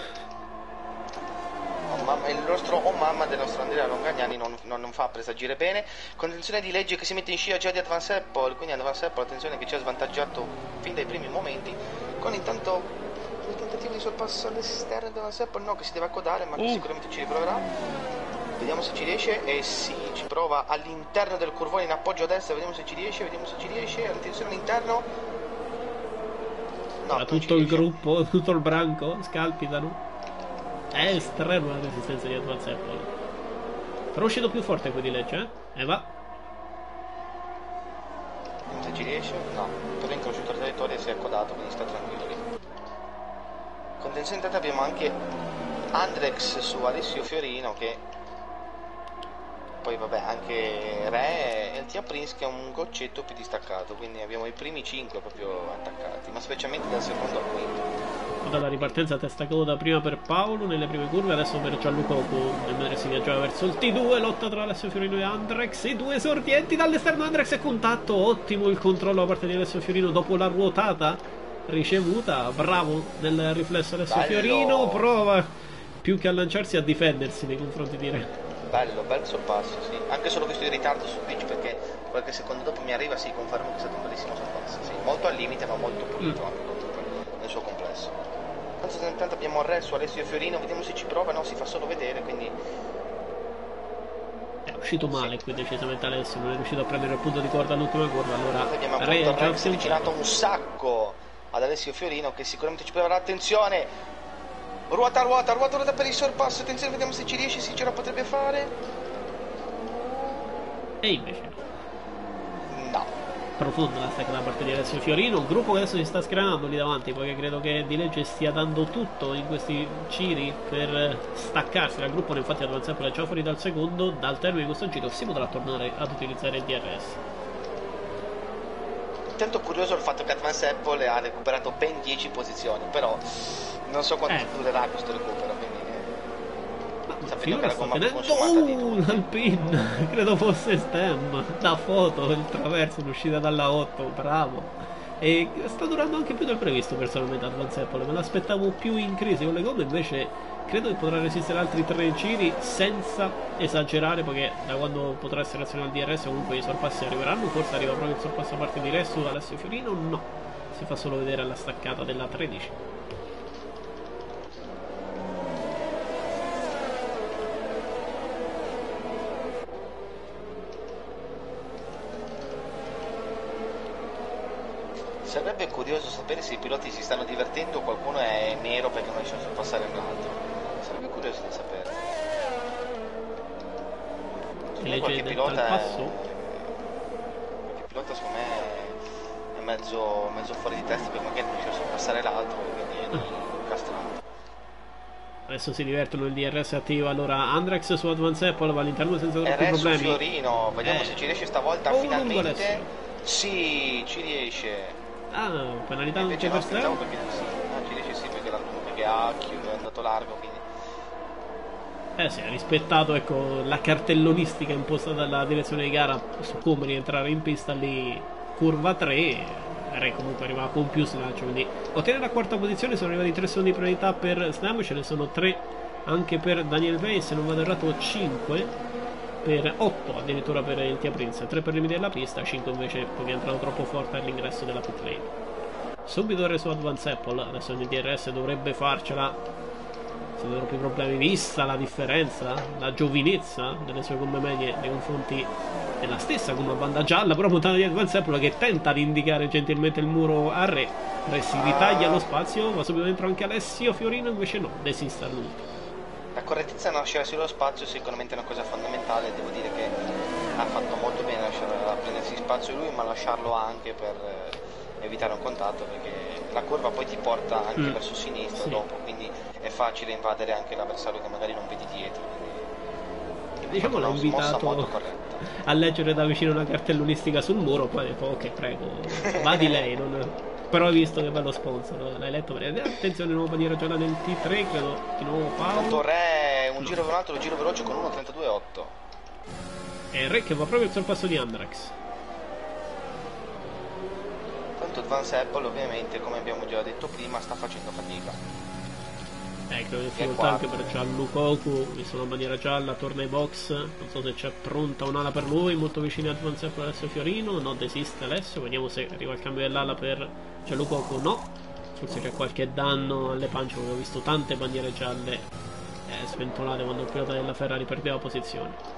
Oh mamma, il nostro oh mamma del nostro Andrea Longagnani non, non, non fa presagire bene. Contenzione di legge che si mette in scia già di Advance Apple, quindi Advance Apple, attenzione, che ci ha svantaggiato fin dai primi momenti. Con intanto il tentativo di sorpasso all'esterno di Advance Apple, no, che si deve accodare, ma che Uh. sicuramente ci riproverà. Vediamo se ci riesce, e sì, ci prova all'interno del curvone in appoggio a destra, vediamo se ci riesce, vediamo se ci riesce, attenzione all'interno. No, Ma non ci tutto il riesce. gruppo, tutto il branco scalpitano. È estrema la resistenza di Advance Apple. Però è uscito più forte qui di Lecce, eh? E va. Vediamo se ci riesce. No, però incrocia il traiettoria e si è accodato, quindi sta tranquillo lì. Contenzione intanto abbiamo anche Andrex su Alessio Fiorino, che poi vabbè anche Re e il Tia Prince che è un goccetto più distaccato, quindi abbiamo i primi cinque proprio attaccati, ma specialmente dal secondo al quinto. Dalla ripartenza testa coda prima per Paolo nelle prime curve, adesso per Gianluca mentre si viaggiava verso il T due, lotta tra Alessio Fiorino e Andrex, i due esordienti dall'esterno. Andrex è contatto, ottimo il controllo da parte di Alessio Fiorino dopo la ruotata ricevuta, bravo nel riflesso Alessio Bello. Fiorino, prova più che a lanciarsi a difendersi nei confronti di Re. Bello, bel sorpasso, sì. Anche solo questo di ritardo su pitch, perché qualche secondo dopo mi arriva, sì, confermo che è stato un bellissimo sorpasso, sì. Molto al limite ma molto pulito Mm. anche comunque nel suo complesso. Intanto intanto abbiamo il Re su Alessio Fiorino, vediamo se ci prova, no, si fa solo vedere, quindi È uscito male qui decisamente Alessio, non è riuscito a prendere il punto di corda all'ultima curva, allora abbiamo Re appunto è il già Re che si è avvicinato avvicinato. un sacco ad Alessio Fiorino, che sicuramente ci proverà. Attenzione, ruota, ruota, ruota, ruota per il sorpasso, attenzione, vediamo se ci riesce, se ce la potrebbe fare. E invece No, profonda la stacca da parte di Alessio Fiorino, un gruppo che adesso si sta scranando lì davanti, poiché credo che Di Legge stia dando tutto in questi giri per staccarsi dal gruppo. Infatti Advance Apple è già fuori dal secondo, dal termine di questo giro si potrà tornare ad utilizzare il D R S. intanto curioso il fatto che Advance Apple ha recuperato ben dieci posizioni, però non so quanto Eh. durerà questo recupero, quindi Ma sapendo finora che la sta gomma più tenendo consumata di uh, tutti. l'Alpine, credo fosse Stem, da foto, il traverso in uscita dalla otto, bravo. E sta durando anche più del previsto personalmente Advance Apple, me l'aspettavo più in crisi con le gomme, invece credo che potrà resistere altri tre giri senza esagerare, perché da quando potrà essere azionato il D R S comunque i sorpassi arriveranno. Forse arriva proprio il sorpasso a parte di Re su Alessio Fiorino, no, si fa solo vedere alla staccata della tredici. Sarebbe curioso sapere se i piloti si stanno divertendo o qualcuno è nero perché non riesce a sorpassare l'altro. Sarebbe curioso di sapere. Secondo me Legge qualche del pilota tal è... passo? qualche pilota secondo me è mezzo, mezzo fuori di testa perché magari non riesce a sorpassare l'altro, quindi è incastrato. adesso si divertono, il D R S attivo, allora Andrex su Advance Apple va all'interno senza troppi R S problemi. Fiorino, vediamo eh. se ci riesce stavolta Oh, finalmente. Sì, ci riesce. Ah, penalità non Invece c'è no, per pensavo te? perché sì, ah, ci riesce sì perché, la, perché ha chiuso, è andato largo, quindi. Eh sì, ha rispettato, ecco, la cartellonistica imposta dalla direzione di gara su come rientrare in pista lì, curva tre. Re comunque arriva con più slancio, quindi ottiene la quarta posizione. Sono arrivati tre secondi di priorità per Snam, ce ne sono tre anche per Daniel Vey, se non vado errato cinque per otto addirittura per il Tia Prince, tre per limite della pista, cinque invece perché è entrato troppo forte all'ingresso della pit lane. Subito ore su Advance Apple, adesso il D R S dovrebbe farcela senza troppi problemi, vista la differenza, la giovinezza delle sue gomme medie nei confronti della stessa gomma banda gialla, però puntata di Advance Apple che tenta di indicare gentilmente il muro a Re. Re si ritaglia lo spazio, va subito dentro anche Alessio Fiorino, invece no, desiste all'ultimo. La correttezza a lasciarsi lo spazio sicuramente è una cosa fondamentale, devo dire che ha fatto molto bene a prendersi spazio lui, ma lasciarlo anche per eh, evitare un contatto, perché la curva poi ti porta anche mm. verso sinistra sì. dopo, quindi è facile invadere anche l'avversario che magari non vedi dietro. Quindi, diciamo l'ha invitato a leggere da vicino una cartellonistica sul muro, poi ha detto ok prego, va di lei, non... però hai visto che bello sponsor, l'hai letto bene. Attenzione, nuova bandiera gialla nel T tre, credo di nuovo Paolo. Re, un no. giro per un altro, un giro veloce con uno trentadue otto. E Re che va proprio sul passo di Andrax. Tanto Advance Apple ovviamente, come abbiamo già detto prima, sta facendo fatica. Eh, credo che difficoltà anche per Gianlukoku, visto la bandiera gialla, torna ai box, non so se c'è pronta un'ala per lui, molto vicino a Advance Apple Alessio Fiorino, no, desiste Alessio, vediamo se arriva il cambio dell'ala per Gianlukoku, no, forse c'è qualche danno alle pance, perché ho visto tante bandiere gialle eh, sventolate quando il pilota della Ferrari perdeva posizione.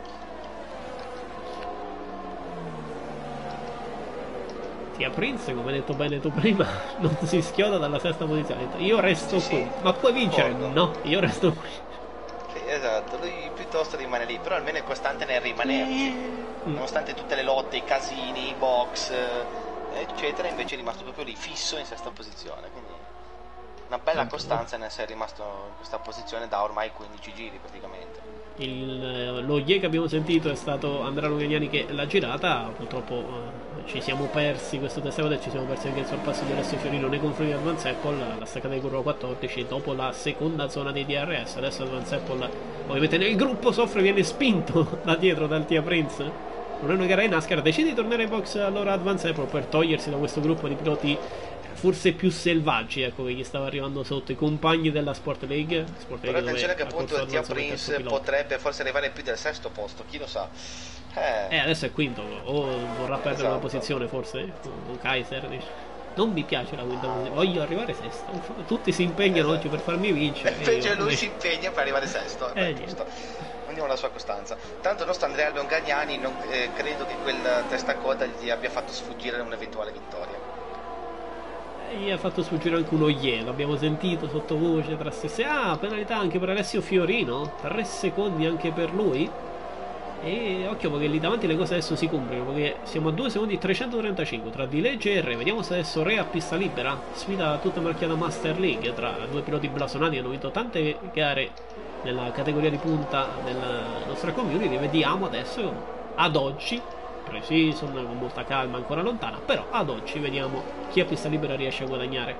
Tia Prince, come hai detto bene tu prima, non si schioda dalla sesta posizione. Io resto sì, qui. Ma puoi vincere? Porto. No, io resto qui. Sì, esatto, lui piuttosto rimane lì, però almeno è costante nel rimanerci. Mm. Nonostante tutte le lotte, i casini, i box, eccetera, invece è rimasto proprio lì, fisso in sesta posizione. Quindi una bella costanza nell'essere rimasto in questa posizione da ormai quindici giri praticamente. Il, lo Ye che abbiamo sentito è stato Andrea Lugagnani che l'ha girata, purtroppo eh, ci siamo persi questo test e ci siamo persi anche il sorpasso di Alessio Fiorino nei confronti di Advance Apple, la staccata di curva quattordici dopo la seconda zona dei D R S. Adesso Advance Apple ovviamente nel gruppo soffre, viene spinto da dietro dal Tia Prince, non è una gara in NASCAR, decide di tornare ai box allora Advance Apple per togliersi da questo gruppo di piloti forse più selvaggi, ecco, che gli stava arrivando sotto, i compagni della Sport League. Sport League, però attenzione che appunto il Tia Prince potrebbe forse arrivare più del sesto posto, chi lo sa. Eh, eh adesso è quinto, o vorrà perdere esatto. una posizione forse con Kaiser, dice. Non mi piace la guida, voglio arrivare sesto. Tutti si impegnano esatto. oggi per farmi vincere. Invece io, lui come... si impegna per arrivare sesto, eh, giusto. Andiamo alla sua costanza. Tanto il nostro Andrea Longagnani non, eh, credo che quel testacoda gli abbia fatto sfuggire un'eventuale vittoria. Gli ha fatto sfuggire anche uno Ye, l'abbiamo sentito sottovoce tra stesse. Ah, penalità anche per Alessio Fiorino, tre secondi anche per lui. E occhio perché lì davanti le cose adesso si complicano, perché siamo a due secondi trecentotrentacinque tra di legge e Re. Vediamo se adesso Re a pista libera, sfida tutta marchiata Master League tra due piloti blasonati che hanno vinto tante gare nella categoria di punta della nostra community. Vediamo adesso, ad oggi, pre-season con molta calma, ancora lontana, però ad oggi vediamo chi a pista libera riesce a guadagnare.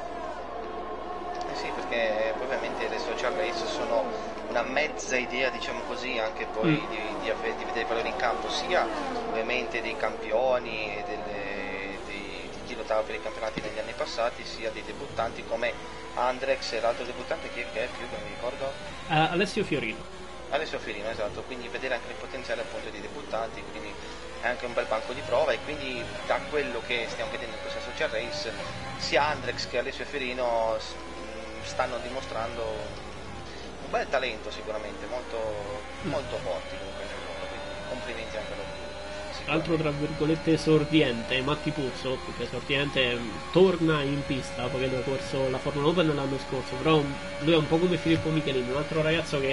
Eh sì, perché ovviamente le social race sono una mezza idea, diciamo così, anche poi mm. di, di, di vedere i valori in campo, sia ovviamente dei campioni e delle, dei, di chi lottava per i campionati negli anni passati, sia dei debuttanti come Andrex e l'altro debuttante che è più, che non mi ricordo, uh, Alessio Fiorino. Alessio Fiorino, esatto, quindi vedere anche il potenziale appunto dei debuttanti, quindi è anche un bel banco di prova. E quindi da quello che stiamo vedendo in questa social race, sia Andrex che Alessio Fiorino stanno dimostrando un bel talento, sicuramente molto, molto forti comunque nel mondo, quindi complimenti anche a loro. Altro tra virgolette esordiente, Matti Puzzo, perché esordiente torna in pista perché lui ha corso la Formula Open l'anno scorso, però lui è un po' come Filippo Michelini, un altro ragazzo che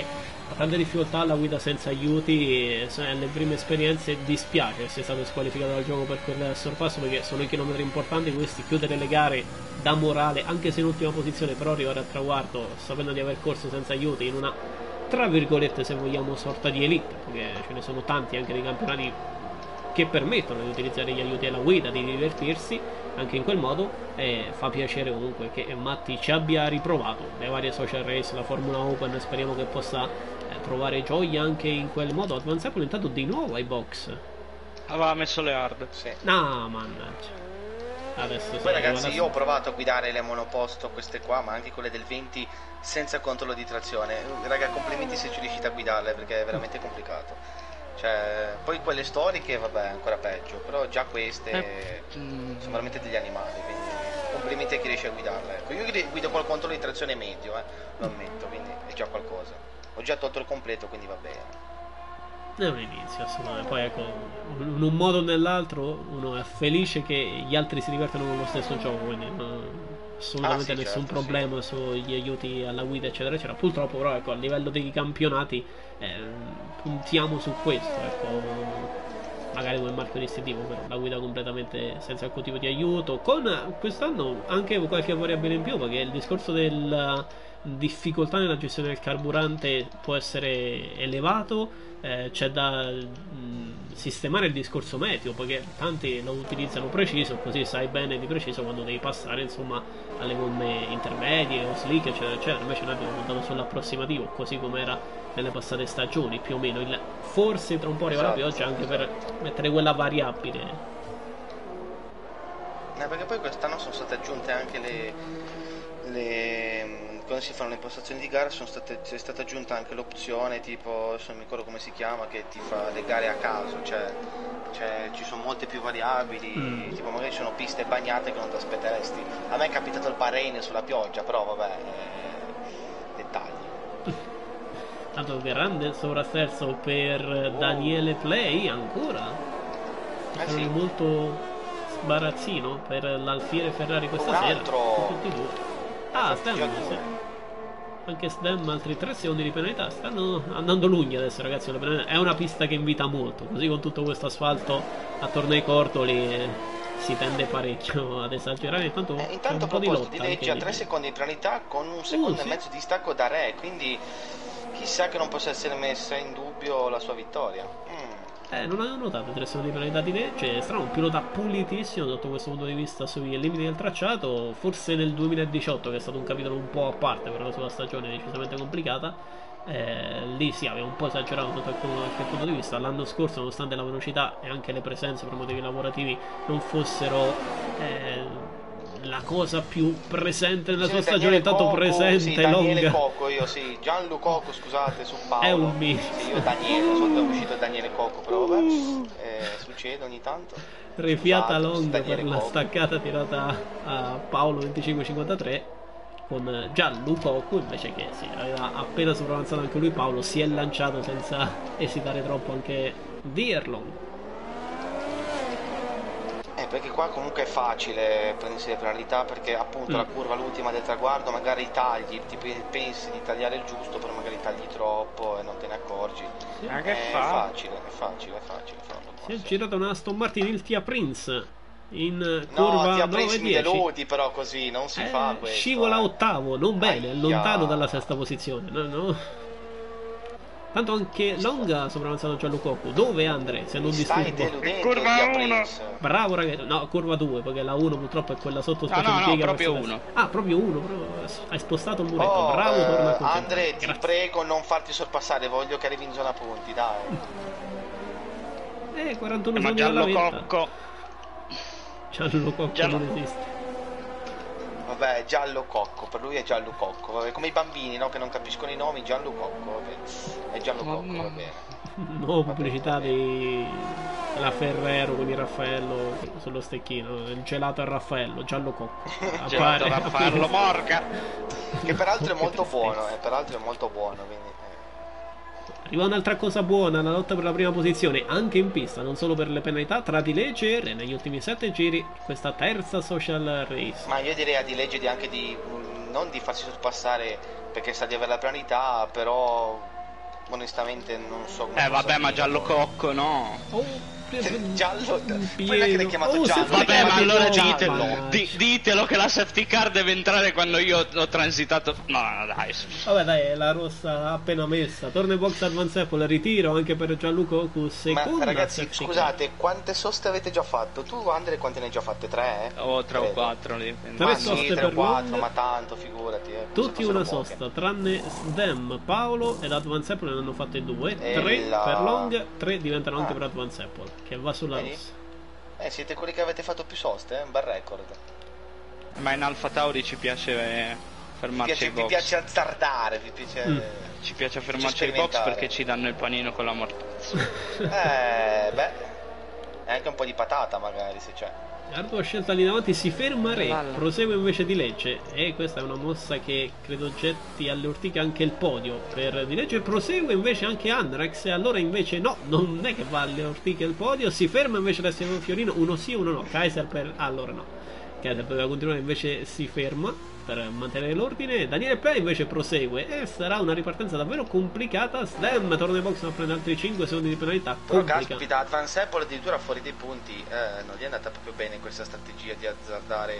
tante difficoltà alla guida senza aiuti, e alle prime esperienze dispiace sia stato squalificato dal gioco per quel sorpasso, perché sono i chilometri importanti questi, chiudere le gare da morale, anche se in ultima posizione, però arrivare al traguardo sapendo di aver corso senza aiuti in una, tra virgolette se vogliamo, sorta di elite, perché ce ne sono tanti anche dei campionati che permettono di utilizzare gli aiuti alla guida, di divertirsi anche in quel modo, e fa piacere comunque che Matti ci abbia riprovato le varie social race, la Formula Open, speriamo che possa eh, trovare gioia anche in quel modo. Advance Apple è entrato di nuovo ai box, aveva messo le hard. Sì. no mannaggia, adesso poi ragazzi io ho provato a guidare le monoposto, queste qua, ma anche quelle del venti senza controllo di trazione. Raga, complimenti se ci riuscite a guidarle, perché è veramente complicato. Cioè, poi quelle storiche, vabbè, ancora peggio, però già queste Eh. sono veramente degli animali, quindi complimenti a chi riesce a guidarle. Ecco, io guido col controllo di trazione medio, eh, lo ammetto, quindi è già qualcosa. Ho già tolto il completo, quindi va bene. è un inizio, assolutamente. Poi ecco, in un modo o nell'altro uno è felice che gli altri si divertano con lo stesso gioco, quindi no, assolutamente Ah, sì, nessun certo, problema sì. sugli aiuti alla guida eccetera eccetera. Purtroppo però ecco, a livello dei campionati eh, puntiamo su questo, ecco, magari come marchio distintivo, però la guida completamente senza alcun tipo di aiuto, con quest'anno anche qualche variabile in più, perché il discorso della difficoltà nella gestione del carburante può essere elevato. Eh, c'è da mh, sistemare il discorso meteo, perché tanti lo utilizzano preciso, così sai bene di preciso quando devi passare insomma alle gomme intermedie o slick eccetera eccetera. Invece noi abbiamo puntato sull'approssimativo, così come era nelle passate stagioni più o meno. Il, forse tra un po' arriva la Esatto, pioggia anche esatto. per mettere quella variabile. No, perché poi quest'anno sono state aggiunte anche le, le quando si fanno le impostazioni di gara sono state, c'è stata aggiunta anche l'opzione tipo, adesso non mi ricordo come si chiama, che ti fa le gare a caso, cioè, cioè ci sono molte più variabili, Mm. tipo magari ci sono piste bagnate che non ti aspetteresti. A me è capitato il Bahrain sulla pioggia, però vabbè, eh, dettagli. Tanto grande sovrasserzo per Daniele Play ancora. Eh Sono sì. molto sbarazzino per l'Alfiere Ferrari questa Un sera. altro. Tutti e due. Ah, Infatti, Stem, già sì. due. Anche Stem altri tre secondi di penalità. Stanno andando lunghi adesso, ragazzi. le penalità. È una pista che invita molto. Così con tutto questo asfalto attorno ai cortoli eh, si tende parecchio ad esagerare. Intanto, Eh, c'è intanto un a po' di proposito lotta di legge a anche tre lì. secondi di penalità con un secondo sì. e mezzo di stacco da Re, quindi chissà che non possa essere messa in dubbio la sua vittoria. Mm. Eh, non avevo notato tre secondi di penalità di legge. Sarà un pilota pulitissimo sotto questo punto di vista sui limiti del tracciato. Forse nel duemiladiciotto, che è stato un capitolo un po' a parte per la sua stagione decisamente complicata, eh, lì sì, aveva un po' esagerato sotto qualche punto di vista. L'anno scorso, nonostante la velocità e anche le presenze per motivi lavorativi non fossero eh, la cosa più presente nella Sì, sua Daniele stagione, intanto Cocco, presente, sì, Daniele longa. Cocco, io sì, Gianlu Cocco, scusate, su Paolo. È un mito. Sì, io Daniele, sotto è uscito Daniele Cocco, però vabbè, eh, succede ogni tanto. Rifiata Scusate, longa Daniele per la Cocco. staccata tirata a Paolo venticinque cinquantatré, con Gianlu Cocco invece che sì, aveva appena sopravanzato anche lui. Paolo si è lanciato senza esitare troppo anche Dirlong. Eh, perché qua comunque è facile prendersi le penalità, perché appunto Mm. la curva l'ultima del traguardo magari tagli, ti pe- pensi di tagliare il giusto, però magari tagli troppo e non te ne accorgi. Ma che È fa? facile, è facile, è facile farlo qua, Si è sì. girata una Aston Martin, il Tia Prince in No, curva ti nove apprezzi mi dieci. deludi, però così non si Eh, fa questo. scivola eh. ottavo, non bene, Aia. lontano dalla sesta posizione. No, no. Tanto anche Longa ha sopravanzato Gianlu Cocco. Dove Andre? Se non Mi stai disturbo. deludendo, Curva Tia uno. Prince. Bravo ragazzi, no, curva due, perché la uno purtroppo è quella sotto No, no, no, piega proprio verso destra. uno. Ah, proprio uno, proprio- hai spostato il muretto. Oh, Bravo, eh, torna a concentrare. Andre, ti Grazie. prego non farti sorpassare, voglio che arrivi in zona punti, dai. Eh, quarantuno Ma secondi alla Giallo vetta. Cocco. Gianlu Cocco Giallo- non esiste. Vabbè, è Giallo Cocco, per lui è Giallo Cocco, vabbè, come i bambini, no, che non capiscono i nomi, Giallo Cocco, vabbè. È Giallo Cocco, Mamma. va bene. Nuova pubblicità di la Ferrero con il Raffaello sullo stecchino. Il gelato a Raffaello, Giallo Cocco. Gelato Raffaello Morca. Che peraltro è Che molto tristezza. buono, eh, peraltro è molto buono, quindi... eh. Arriva un'altra cosa buona, la lotta per la prima posizione anche in pista, non solo per le penalità tra di leggere negli ultimi sette giri, questa terza social race. Ma io direi a di legge di anche di... mh, non di farsi sorpassare perché sa di avere la penalità, però... onestamente non so come Eh vabbè, ma dire, giallo poi. cocco no. Oh, Giallo, un poi neanche l'hai chiamato Oh, giallo, se l'hai Vabbè, ma chiamato allora giallo. ditelo, di- ditelo che la safety car deve entrare quando io ho transitato. No, no, dai. Vabbè dai, è la rossa appena messa. Torna in box Advance Apple, ritiro anche per Gianluca Oku, Ma seconda ragazzi, safety car. scusate, quante soste avete già fatto? Tu, Andre, quante ne hai già fatte? Tre? eh? O tre o Credo. quattro, dipende. Tre Ma soste sì, tre o per quattro, long. ma tanto, figurati. Eh, Tutti se una fossero sosta, poche. tranne Sdem, Paolo ed Advance Apple ne hanno fatte due. E Tre la- per long, tre diventano anche Ah. per Advance Apple, che va sulla Vedi? rossa. Eh, siete quelli che avete fatto più soste, eh? Un bel record. Ma in Alfa Tauri ci piace Vi fermarci piace, ai vi box. piace azzardare, vi piace... Mm. Ci piace vi fermarci ai box sperimentare. perché ci danno il panino con la mortazza. Eh, beh, e anche un po' di patata magari se c'è. Ardua scelta lì davanti, si ferma Re, Valla. prosegue invece di Legge e questa è una mossa che credo getti alle ortiche anche il podio per Di Legge. Prosegue invece anche Andrex e allora invece no, non è che va alle ortiche il podio, si ferma invece Alessio Fiorino, uno sì uno no, Kaiser per... allora no, Kaiser doveva continuare invece si ferma per mantenere l'ordine. Daniele Play invece prosegue e sarà una ripartenza davvero complicata. Slam torna in box ma prende altri cinque secondi di penalità, Però complica. caspita, Advance Apple addirittura fuori dei punti, eh, non gli è andata proprio bene questa strategia di azzardare.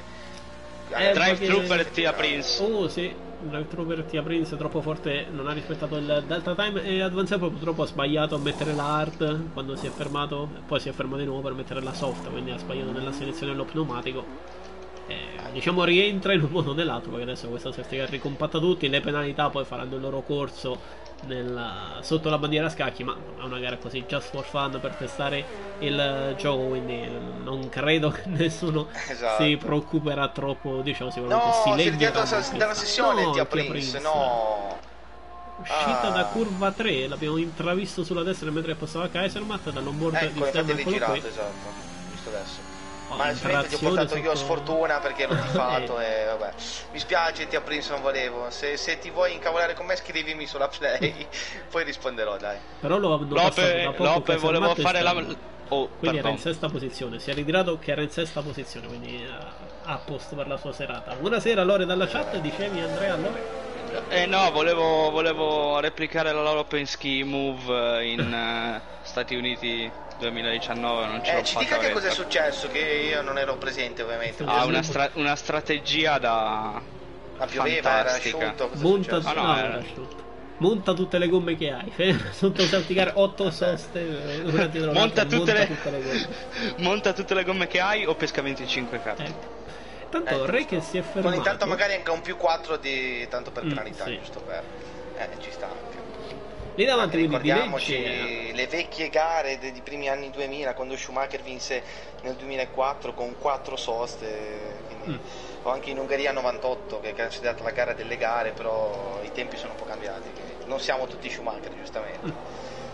Eh, Drive perché- Trooper e Tia Prince. Oh sì, Drive Trooper Tia Prince troppo forte, non ha rispettato il Delta Time e Advance Apple purtroppo ha sbagliato a mettere la hard quando si è fermato, poi si è fermato di nuovo per mettere la soft, quindi ha sbagliato nella selezione dello pneumatico. Eh, diciamo rientra in un modo o nell'altro perché adesso questa safety car ricompatta tutti, le penalità poi faranno il loro corso nella- sotto la bandiera a scacchi, ma è una gara così just for fun per testare il gioco, quindi non credo che nessuno Esatto. si preoccuperà troppo, diciamo sicuramente No, si si è leggerà ritirato dalla, questa- dalla sessione No, Tia Tia Prince, no. Uscita Ah. da curva tre, l'abbiamo intravisto sulla destra mentre passava Kaisermatt dall'onboard di Ecco, Stem, infatti l'hai eccolo girato, qui. esatto. Visto adesso. Oh, Ma infrazione ti ho portato io sotto- sfortuna perché l'ho tifato Eh. e vabbè. Mi spiace Tia Prince, non volevo. Se, se ti vuoi incavolare con me scrivimi sulla play, poi risponderò, dai. Però lo hanno passato da Lope, poco Lope Kaisermatt volevo e fare la... Stem. Oh, Quindi era in perdon. sesta posizione, si è ritirato che era in sesta posizione, quindi eh, a posto per la sua serata. Buonasera Lore dalla chat, dicevi Andrea Lore? Eh no, volevo, volevo replicare la loro Penske Move in eh, Stati Uniti duemiladiciannove, non ce l'ho Eh, ci fatta dica che vedere. cosa è successo, che io non ero presente ovviamente. Ha una, stra- una strategia da... Ma pioveva, era fantastica. asciutto, cosa è Monta, successo? Ah, no, ah, era- era asciutto. Monta tutte le gomme che hai, sotto safety car otto soste, eh, una dietro Monta l'altra, tutte, monta le... tutte le gomme. monta tutte le gomme che hai o pesca venticinque carte. Ecco. Tanto Eh, Re giusto. che si è Con fermato. intanto magari anche un più quattro di tanto per Mm, penalità, sì. giusto per. Eh, ci sta anche. Lì davanti Anche quindi di ricordiamoci legge. le vecchie gare dei dei primi anni duemila quando Schumacher vinse nel duemilaquattro con quattro soste, quindi Mm. o anche in Ungheria novantotto che è considerata la gara delle gare, però i tempi sono un po' cambiati, quindi non siamo tutti Schumacher giustamente. Mm.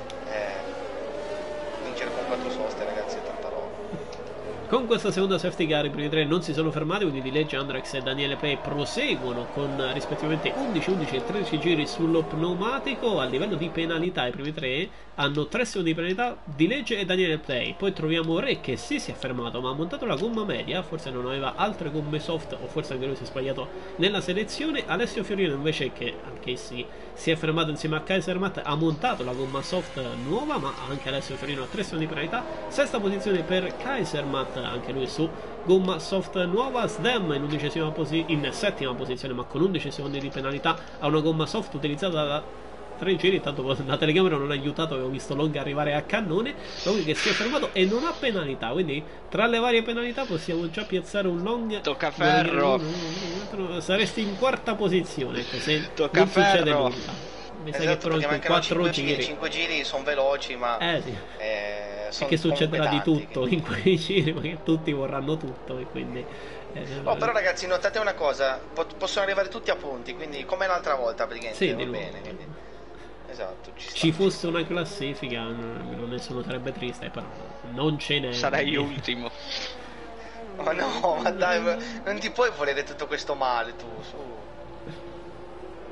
Eh, vincere con quattro soste ragazzi è tanta roba. Con questa seconda safety car i primi tre non si sono fermati, quindi Di Legge, Andrex e Daniele Play proseguono con rispettivamente undici, undici e tredici giri sullo pneumatico. A livello di penalità i primi tre hanno tre secondi di penalità Di Legge e Daniele Play. Poi troviamo Re che sì si è fermato ma ha montato la gomma media, forse non aveva altre gomme soft o forse anche lui si è sbagliato nella selezione. Alessio Fiorino invece, che anche sì si è fermato insieme a Kaisermatt, ha montato la gomma soft nuova, ma anche Alessio Fiorino ha tre secondi di penalità. Sesta posizione per Kaisermatt, anche lui su gomma soft nuova. Sdem in, undicesima posi- in settima posizione ma con undici secondi di penalità, ha una gomma soft utilizzata da tre giri, tanto la telecamera non ha aiutato, avevo visto Long arrivare a cannone. Long che si è fermato e non ha penalità, quindi tra le varie penalità possiamo già piazzare un Long. Tocca ferro. Saresti in quarta posizione se Tocca non succede ferro. nulla. Mi sa che Esatto, però perché anche mancano quattro cinque giri, giri cinque giri sono veloci, ma eh sì, eh, e sono che succederà di comunque tanti, tutto in quei giri, perché tutti vorranno tutto e quindi eh, Oh, però ragazzi, notate una cosa, po- possono arrivare tutti a punti, quindi come l'altra volta praticamente, sì, va di nuovo. bene, quindi. Esatto, ci sta. ci fosse una classifica non nessuno sarebbe triste, però non ce n'è. Sarei ultimo. Oh no, ma dai, non ti puoi volere tutto questo male tu, su.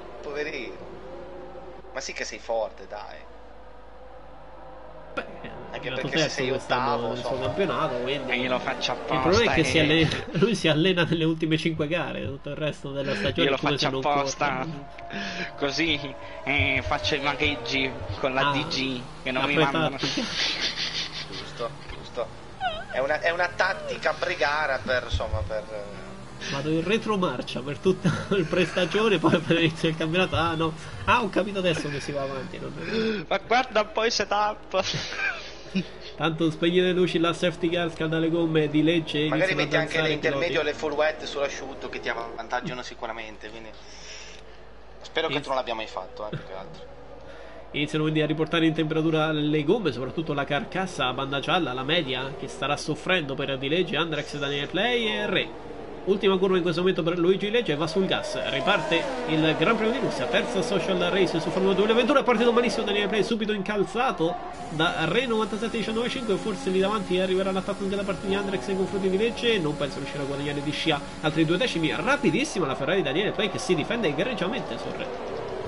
Poverino. Ma sì che sei forte, dai. Beh, Anche arrivato perché se terzo sei quest'anno ottavo, nel suo insomma. campionato, quindi E io lo faccio il apposta. problema è che si eh. allena, lui si allena nelle ultime cinque gare, tutto il resto della stagione Io è lo come se faccio non apposta. corra. Così eh, faccio i magheggi con la Ah, D G che non la mi mandano. pretattica. Giusto, giusto. È una, è una tattica pre-gara per, insomma, per... Vado in retromarcia per tutta il prestagione, poi per l'inizio del campionato, ah no, ah ho capito adesso che si va avanti. Non... Ma guarda un po' i setup. Tanto spegni le luci, la safety car, scalda le gomme, di legge. Magari iniziano a metti anche danzare i l'intermedio piloti. le full wet sull'asciutto che ti avvantaggiano sicuramente, quindi spero che Sì. tu non l'abbia mai fatto, eh, più che altro. Iniziano quindi a riportare in temperatura le gomme, soprattutto la carcassa a banda gialla, la media che starà soffrendo per di legge, Andrex, Daniele Play e Re. Ultima curva in questo momento per Luigi Legge e va sul gas. Riparte il Gran Premio di Russia, terza social race su Formula duemilaventuno. È partito malissimo Daniele Play, subito incalzato da Re novantasette diciannove cinque. Forse lì davanti arriverà l'attacco anche da parte di Andrex nei confronti di Legge. Non penso riuscirà a guadagnare di scia altri due decimi. Rapidissima la Ferrari di Daniele Play che si difende egregiamente sul Re.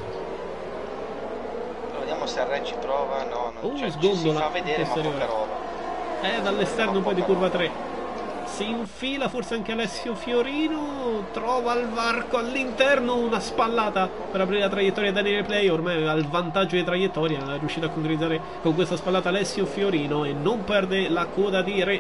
Vediamo se il Re ci prova, no, non Oh, cioè, ci si sgondola fa vedere ma poca posteriore. roba. Eh, dall'esterno poi di curva tre. Si infila forse anche Alessio Fiorino, trova il varco all'interno, una spallata per aprire la traiettoria a Daniele Play, ormai aveva il vantaggio di traiettoria, è riuscito a concretizzare con questa spallata Alessio Fiorino e non perde la coda di Re.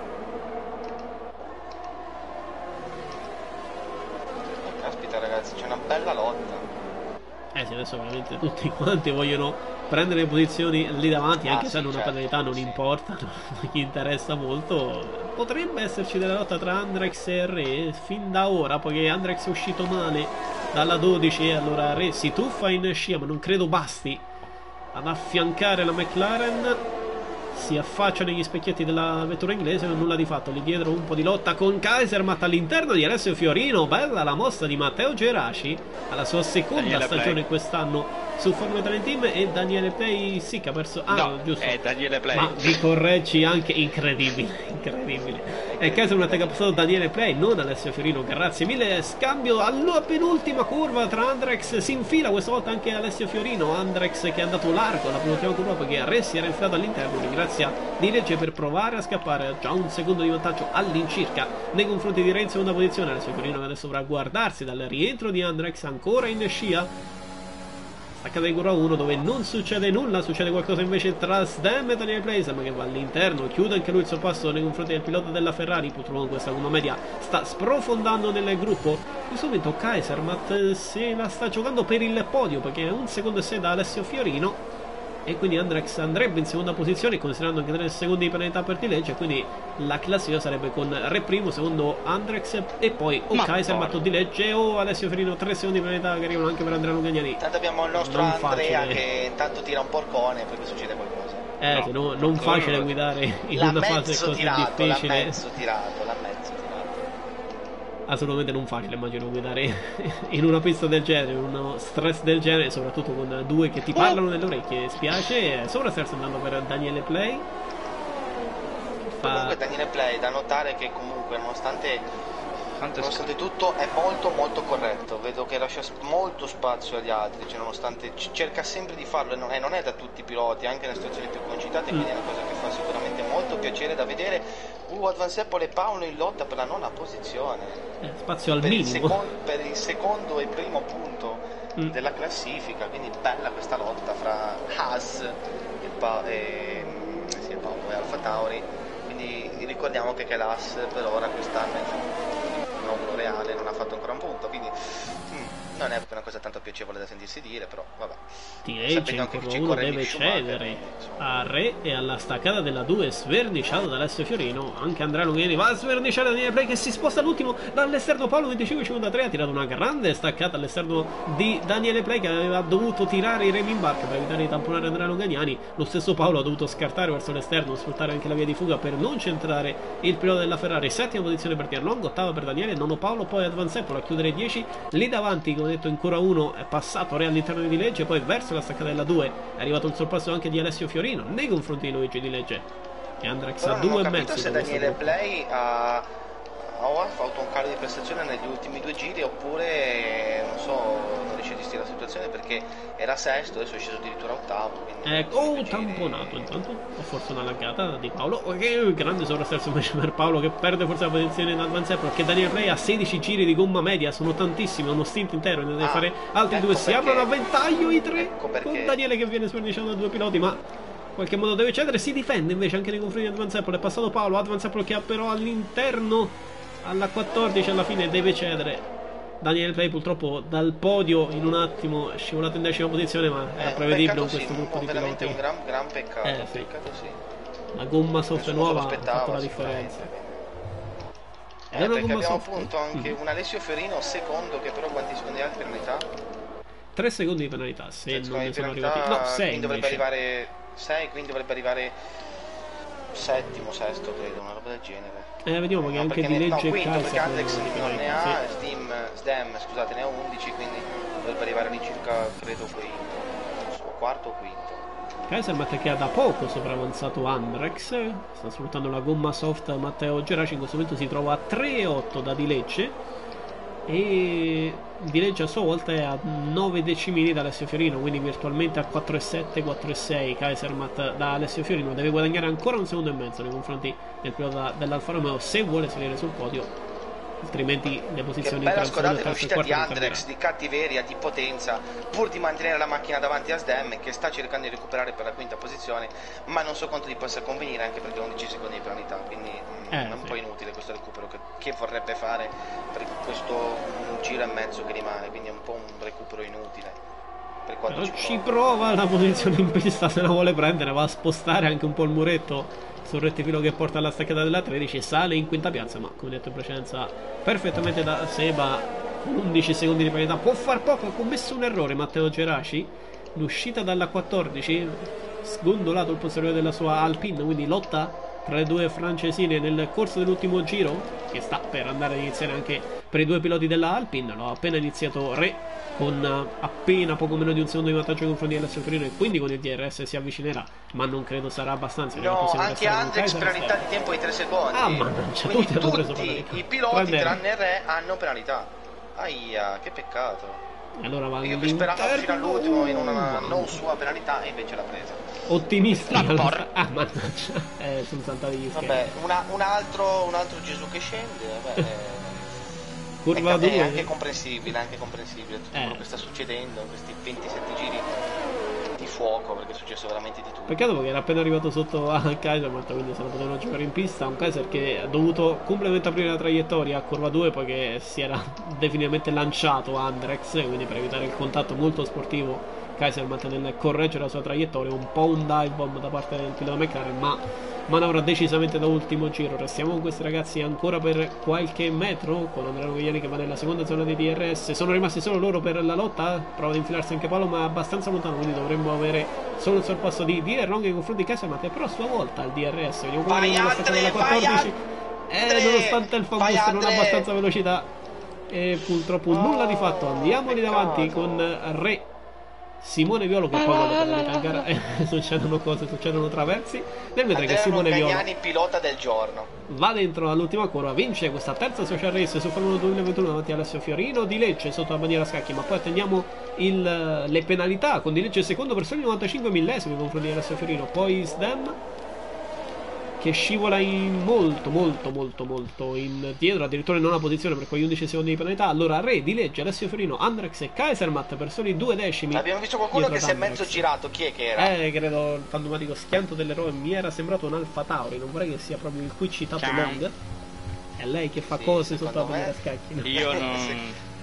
Caspita ragazzi, c'è una bella lotta. Eh sì, adesso ovviamente tutti quanti vogliono prendere le posizioni lì davanti, Ah, anche sì, se hanno una certo, penalità non sì. importa, non gli interessa molto. Potrebbe esserci della lotta tra Andrex e Re fin da ora, poiché Andrex è uscito male dalla dodici e allora Re si tuffa in scia, ma non credo basti ad affiancare la McLaren. Si affaccia negli specchietti della vettura inglese, non nulla di fatto. Lì dietro un po' di lotta con Kaisermat all'interno di Alessio Fiorino. Bella la mossa di Matteo Geraci alla sua seconda Daniele stagione Play. quest'anno su Formula Talent Team. E Daniele Play sì che ha perso. Ah, No, giusto. è Daniele Play. Ma vi correggi anche, incredibile, incredibile. E Kaisermat che ha passato Daniele Play, non Alessio Fiorino. Grazie mille. Scambio alla penultima curva tra Andrex. Si infila questa volta anche Alessio Fiorino. Andrex che è andato largo alla penultima curva perché Re si era infilato all'interno. Ringrazia di legge per provare a scappare. Già un secondo di vantaggio all'incirca nei confronti di Re in seconda posizione. Alessio Fiorino che adesso dovrà guardarsi dal rientro di Andrex ancora in scia. Staccata di curva uno dove non succede nulla, succede qualcosa invece tra Sdem e Daniele Play, ma che va all'interno, chiude anche lui il suo passo nei confronti del pilota della Ferrari. Purtroppo questa curva media sta sprofondando nel gruppo. In questo momento Kaisermat se la sta giocando per il podio perché è un secondo e sei da Alessio Fiorino e quindi Andrex andrebbe in seconda posizione considerando anche tre secondi di penalità per di legge, quindi la classifica sarebbe con Re primo, secondo Andrex e poi o Ma Kaisermat o di legge o Alessio Fiorino, tre secondi di penalità che arrivano anche per Andrea Lugagnani. Intanto abbiamo il nostro Non Andrea facile. che intanto tira un porcone perché succede qualcosa. Eh, No, se no, non ancora facile no. guidare in L'ha una fase mezzo così tirato, l'ha difficile. mezzo tirato, l'ha mezzo tirato. Assolutamente non facile, immagino, guidare in una pista del genere, in uno stress del genere, soprattutto con due che ti parlano nelle orecchie. Spiace, sopra sta andando per Daniele Play. Fa... Comunque Daniele Play da notare che comunque nonostante Quanto è nonostante tutto è molto molto corretto, vedo che lascia s- molto spazio agli altri, cioè nonostante c- cerca sempre di farlo e non è, non è da tutti i piloti, anche nelle situazioni più concitate, quindi è una cosa che fa sicuramente molto piacere da vedere. Uh, Advanced e Paolo in lotta per la nona posizione, eh, spazio al per il, minimo. secon- per il secondo e primo punto Mm. della classifica, quindi bella questa lotta fra Haas e, pa- e, sì, e Paolo e Alfa Tauri, quindi ricordiamo che, che l'Haas per ora quest'anno è un reale, non ha fatto ancora un punto, quindi mm, non è una cosa tanto piacevole da sentirsi dire, però vabbè. Di legge in che curva ci uno corre deve Mick Schumacher, cedere insomma. a Re e alla staccata della due sverniciato da Alessio Fiorino. Anche Andrea Lughini va a sverniciare Daniele Play che si sposta all'ultimo dall'esterno. Paolo venticinque cinquantatré ha tirato una grande staccata all'esterno di Daniele Play che aveva dovuto tirare i remi in barca per evitare di tamponare Andrea Lugagnani. Lo stesso Paolo ha dovuto scartare verso l'esterno, sfruttare anche la via di fuga per non centrare il pilota della Ferrari. Settima posizione per Tierlong, ottava per Daniele, nono Paolo, poi Advanced a chiudere dieci. Lì davanti, come detto, in curva uno è passato Re all'interno di Legge, poi verso la staccata della due è arrivato il sorpasso anche di Alessio Fiorino nei confronti di Luigi Di Legge e Andrex Però a non ho due e capito mezzo se da questo Daniele gruppo. Play ha, ha avuto un calo di prestazione negli ultimi due giri oppure non so, non riesce gestire la situazione perché era sesto, adesso è sceso addirittura ottavo. Ecco, oh, tamponato intanto, o forse una laggata di Paolo. Okay, grande sovrassalto invece per Paolo che perde forse la posizione in advance perché Daniel Rey ha sedici giri di gomma media, sono tantissimi, uno stint intero, ne deve ah, fare altri ecco due, si perché, aprono a ventaglio i tre, ecco con Daniele che viene sperniciato da due piloti, ma in qualche modo deve cedere, si difende invece anche nei confronti di Advance Apple, è passato Paolo, Advance Apple che ha però all'interno, alla quattordici alla fine deve cedere. Daniel Rey purtroppo dal podio in un attimo è scivolato in decima posizione, ma era eh, prevedibile con sì, questo gruppo no, di veramente piloti. un gran, gran peccato, Eh, sì. peccato sì. La gomma soft nuova ha fatto la differenza. Eh, è una perché gomma abbiamo soft. appunto anche Mm. un Alessio Fiorino secondo che però quanti secondi ha di penalità? tre secondi di penalità, se tre non secondi ne di sono penalità, arrivati. No, sei quindi dovrebbe invece. arrivare sei, quindi dovrebbe arrivare settimo, sesto credo, una roba del genere. Eh, vediamo che No, anche perché di ne, no, legge e quinto perché Kaiser Andrex non non ne penalità, ha, sì. Steam, Sdem scusate ne ha undici, quindi dovrebbe arrivare lì circa credo quinto, non so, quarto o quinto. Kaisermat che ha da poco sopravanzato Andrex, sta sfruttando la gomma soft Matteo Geraci, in questo momento si trova a tre virgola otto da Di Lecce e Di Lecce a sua volta è a nove decimini da Alessio Fiorino, quindi virtualmente a quattro virgola sette quattro virgola sei. Kaisermat da Alessio Fiorino deve guadagnare ancora un secondo e mezzo nei confronti del pilota dell'Alfa Romeo se vuole salire sul podio, altrimenti le Che posizioni bella in scordata terzo e l'uscita quarto di non Andrex, cambieranno. di cattiveria, di potenza, pur di mantenere la macchina davanti a Sdem che sta cercando di recuperare per la quinta posizione, ma non so quanto gli possa convenire anche perché undici secondi di penalità, quindi mm, Eh, è un sì. po' inutile questo recupero che, che vorrebbe fare per questo un giro e mezzo che rimane, quindi è un po' un recupero inutile. Per quanto Però ci ci prova. prova la posizione in pista, se la vuole prendere, va a spostare anche un po' il muretto sul rettifilo che porta alla staccata della tredici, sale in quinta piazza, ma come detto in precedenza perfettamente da Seba, undici secondi di penalità, può far poco, ha commesso un errore Matteo Geraci, l'uscita dalla quattordici, sgondolato il posteriore della sua Alpine, quindi lotta tra le due francesine nel corso dell'ultimo giro, che sta per andare ad iniziare anche per i due piloti della Alpine, lo ha appena iniziato Re con appena poco meno di un secondo di vantaggio nei confronti dell'Alessio Fiorino e quindi con il D R S si avvicinerà, ma non credo sarà abbastanza. No, anche Andrex penalità di tempo di tre secondi. Ah, mannaggia, quindi tutti hanno preso tutti penalità. i piloti Tranne tranne Re hanno penalità. Aia, che peccato. Allora va Io speravo fino all'interno. all'ultimo in una non sua penalità e invece l'ha presa. Ottimista. La porra. Ah, mannaggia. Eh, sono saltati gli schermi. Vabbè, una- un, altro, un altro Gesù che scende, vabbè, è, Curva è, è due. anche comprensibile, anche comprensibile tutto Eh. quello che sta succedendo, questi ventisette giri di fuoco, perché è successo veramente di tutto. Peccato perché era appena arrivato sotto a Kaisermat, quindi se lo potevano giocare in pista. Un Kaiser che ha dovuto completamente aprire la traiettoria a curva due poiché si era definitivamente lanciato Andrex, quindi per evitare il contatto molto sportivo Kaisermat nel correggere la sua traiettoria, un po' un dive bomb da parte del pilota McLaren, ma manovra decisamente da ultimo giro. Restiamo con questi ragazzi ancora per qualche metro con Andrea Novigliani che va nella seconda zona di D R S, sono rimasti solo loro per la lotta, prova ad infilarsi anche Paolo ma abbastanza lontano, quindi dovremmo avere solo il sorpasso di D R Long nei confronti di Kaisermat e però a sua volta al D R S. Vediamo come Vai, viene la staccata Andre, della vai, quattordici. Andre! Eh, nonostante il Vai, famoso non ha Andre! abbastanza velocità e purtroppo Oh, nulla di fatto. Andiamo di peccato. davanti con Re Simone Violo che poi dopo penalità in gara eh, succedono cose, succedono traversi. Nel vedere che Andrea Simone Violo Gagnani, pilota del giorno. va dentro all'ultima curva, vince questa terza social race su Formula duemilaventuno davanti a Alessio Fiorino. Di Lecce sotto la bandiera a scacchi, ma poi attendiamo il, le penalità con Di Lecce secondo per soli novantacinque millesimi nei confronti di Alessio Fiorino, poi Sdem che scivola in molto molto molto molto indietro, addirittura in nona posizione per quegli undici secondi di penalità. Allora Re, Di Lecce, Alessio Fiorino, Andrex e Kaisermat per soli due decimi. Abbiamo visto qualcuno dietro che si è ad Andrex. mezzo girato, chi è che era? Eh, credo il fantomatico schianto dell'eroe, mi era sembrato un Alfa Tauri, non vorrei che sia proprio il qui citato Ciao. Long. È lei che fa Sì, cose sotto la secondo bandiera a me. scacchi. no? Io non... Sì.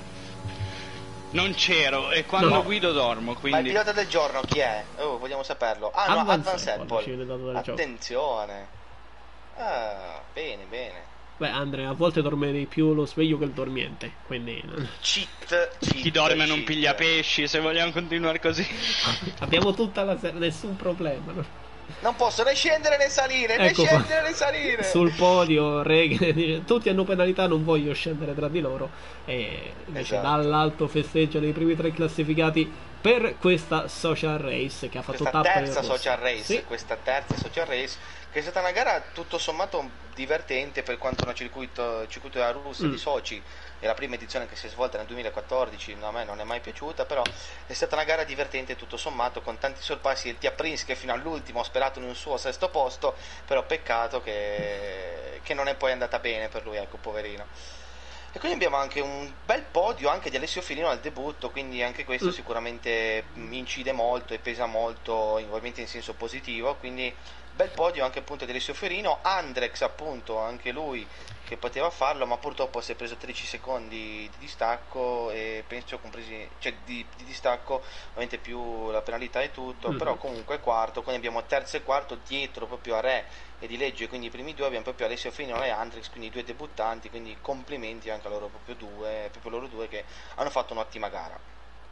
non c'ero e quando No. guido dormo, Ma il quindi... pilota del giorno chi è? Oh, vogliamo saperlo. Ah no, Advance Advance Apple, ci viene Apple. dato dal gioco. Attenzione. Ah, bene, bene. Beh, Andrea, a volte dorme di più lo sveglio che il dormiente, quindi Cheat, cheat, Chi dorme non cheat. piglia pesci, se vogliamo continuare così. abbiamo tutta la sera, nessun problema. no? Non posso né scendere né salire, né Ecco qua. scendere né salire. Sul podio, Re che dice, tutti hanno penalità, non voglio scendere tra di loro. E invece Esatto. dall'alto festeggiano i primi tre classificati per questa social race che ha fatto questa tappa terza social race, sì. questa terza social race che è stata una gara tutto sommato divertente per quanto il circuito, il circuito della Russia mm. di Sochi è la prima edizione che si è svolta nel duemilaquattordici, no, a me non è mai piaciuta, però è stata una gara divertente tutto sommato con tanti sorpassi. Il Tia Prince che fino all'ultimo ha sperato in un suo sesto posto, però peccato che, che non è poi andata bene per lui, ecco, poverino. E quindi abbiamo anche un bel podio anche di Alessio Firino al debutto, quindi anche questo mm. sicuramente incide molto e pesa molto, ovviamente in senso positivo, quindi bel podio anche appunto di Alessio Firino. Andrex appunto, anche lui che poteva farlo, ma purtroppo si è preso tredici secondi di distacco e penso compresi, cioè di, di distacco, ovviamente più la penalità e tutto, mm. però comunque quarto, quindi abbiamo terzo e quarto dietro proprio a Re e Di Leggio, quindi i primi due abbiamo proprio Alessio Firino e Andrex, quindi due debuttanti, quindi complimenti anche a loro proprio due, proprio loro due che hanno fatto un'ottima gara.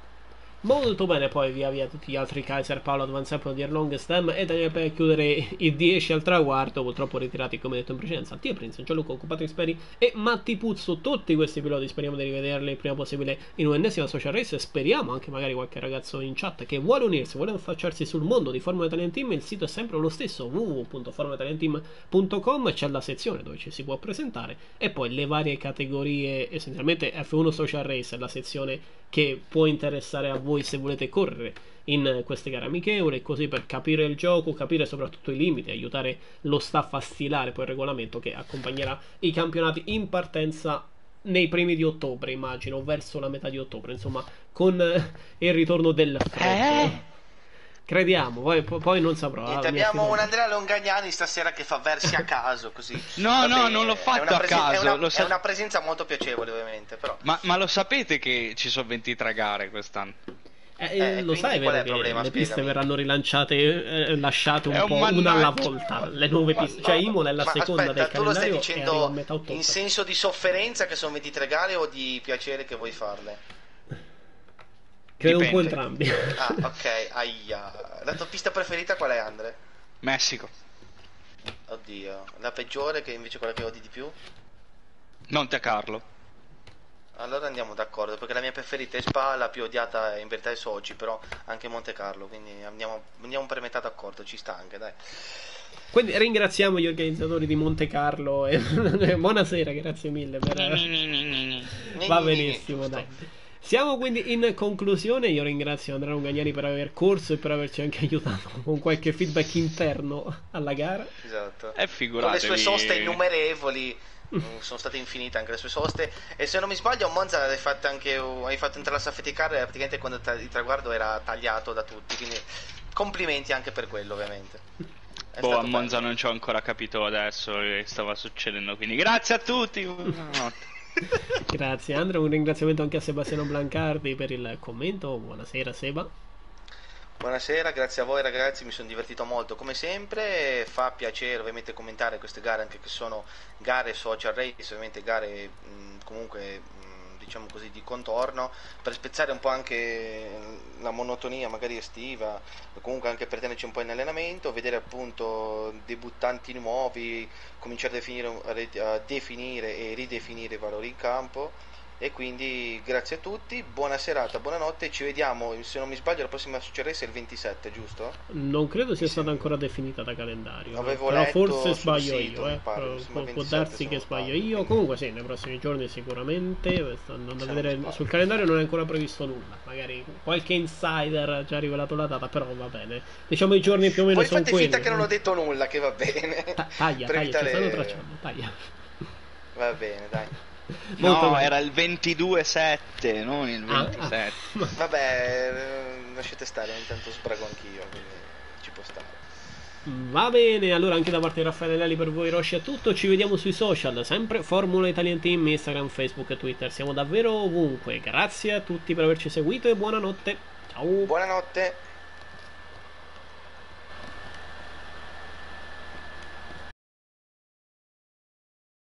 Molto bene, poi via via tutti gli altri Kaiser, Paolo Advanzeppo, Dier Longstem e Daniel per chiudere i dieci al traguardo, purtroppo ritirati come detto in precedenza Tia Prince, Gianluca, Patrick Speri e Matti Puzzo. Tutti questi piloti speriamo di rivederli il prima possibile in un'ennesima social race, speriamo anche magari qualche ragazzo in chat che vuole unirsi, vuole affacciarsi sul mondo di Formula Italian Team. Il sito è sempre lo stesso, w w w punto formula italian team punto com, c'è la sezione dove ci si può presentare e poi le varie categorie, essenzialmente F uno Social Race è la sezione che può interessare a voi se volete correre in queste gare amichevoli, così per capire il gioco, capire soprattutto i limiti, aiutare lo staff a stilare poi il regolamento che accompagnerà i campionati in partenza nei primi di ottobre, immagino, verso la metà di ottobre, insomma, con il ritorno del freddo. Eh? Crediamo, poi, poi non saprò. Niente, abbiamo un Andrea Longagnani stasera che fa versi a caso così. No, Vabbè, no, non l'ho fatto a caso. È una, lo sa- è una presenza molto piacevole, ovviamente. Però. Ma, ma lo sapete che ci sono ventitré gare quest'anno? Eh, eh, lo sai, vero, che problema, le piste spiegami. verranno rilanciate, eh, lasciate un, un po' una alla volta. Le nuove piste, cioè Imola è la ma seconda aspetta, del tu lo stai calendario dicendo in senso di sofferenza che sono ventitré gare o di piacere che vuoi farle? Credo Dipende. un po' entrambi. Ah, ok, aia. La tua pista preferita qual è, Andre? Messico. Oddio, la peggiore che invece quella che odi di più? Monte Carlo. Allora andiamo d'accordo, perché la mia preferita è Spa, la più odiata in verità è Sochi, però anche Monte Carlo, quindi andiamo, andiamo per metà d'accordo, ci sta anche, dai. Quindi ringraziamo gli organizzatori di Monte Carlo e buonasera, grazie mille per... Va benissimo, dai. Siamo quindi in conclusione, io ringrazio Andrea Longagnani per aver corso e per averci anche aiutato con qualche feedback interno alla gara. Esatto. E figuratevi... Con le sue soste innumerevoli, sono state infinite anche le sue soste, e se non mi sbaglio a Monza hai fatto anche hai fatto entrare la safety car praticamente quando il traguardo era tagliato da tutti, quindi complimenti anche per quello, ovviamente. È boh, a Monza bello. non ci ho ancora capito adesso che stava succedendo, quindi grazie a tutti. Buonanotte. Grazie Andrea, un ringraziamento anche a Sebastiano Blancardi per il commento. Buonasera Seba. Buonasera, grazie a voi ragazzi, mi sono divertito molto come sempre. Fa piacere ovviamente commentare queste gare, anche che sono gare social race, ovviamente gare mh, comunque mh, diciamo così di contorno, per spezzare un po' anche la monotonia magari estiva, comunque anche per tenerci un po' in allenamento, vedere appunto debuttanti nuovi, cominciare a definire, a definire e ridefinire i valori in campo. E quindi grazie a tutti, buona serata, buonanotte, ci vediamo, se non mi sbaglio la prossima social race è il ventisette, giusto? Non credo sia stata ancora definita da calendario, Avevo però letto forse sbaglio sito, io, eh. pare, può, ventisette, può darsi che sbaglio io, comunque sì, nei prossimi giorni sicuramente, sto andando a vedere, sul calendario non è ancora previsto nulla, magari qualche insider ha già rivelato la data, però va bene, diciamo i giorni più o meno poi sono quelli. Poi fate finta che non ho detto nulla, che va bene. Ta- taglia, taglia, evitare... ci stanno tracciando, taglia. Va bene, dai. Molto no, bene. Era il ventidue sette, non il ventisette. Ah, ah. Vabbè, lasciate stare, intanto sbrago anch'io, quindi ci può stare. Va bene, allora anche da parte di Raffaele Lelli per voi Roshi è tutto, ci vediamo sui social, sempre Formula Italian Team, Instagram, Facebook e Twitter, siamo davvero ovunque. Grazie a tutti per averci seguito e buonanotte. Ciao. Buonanotte.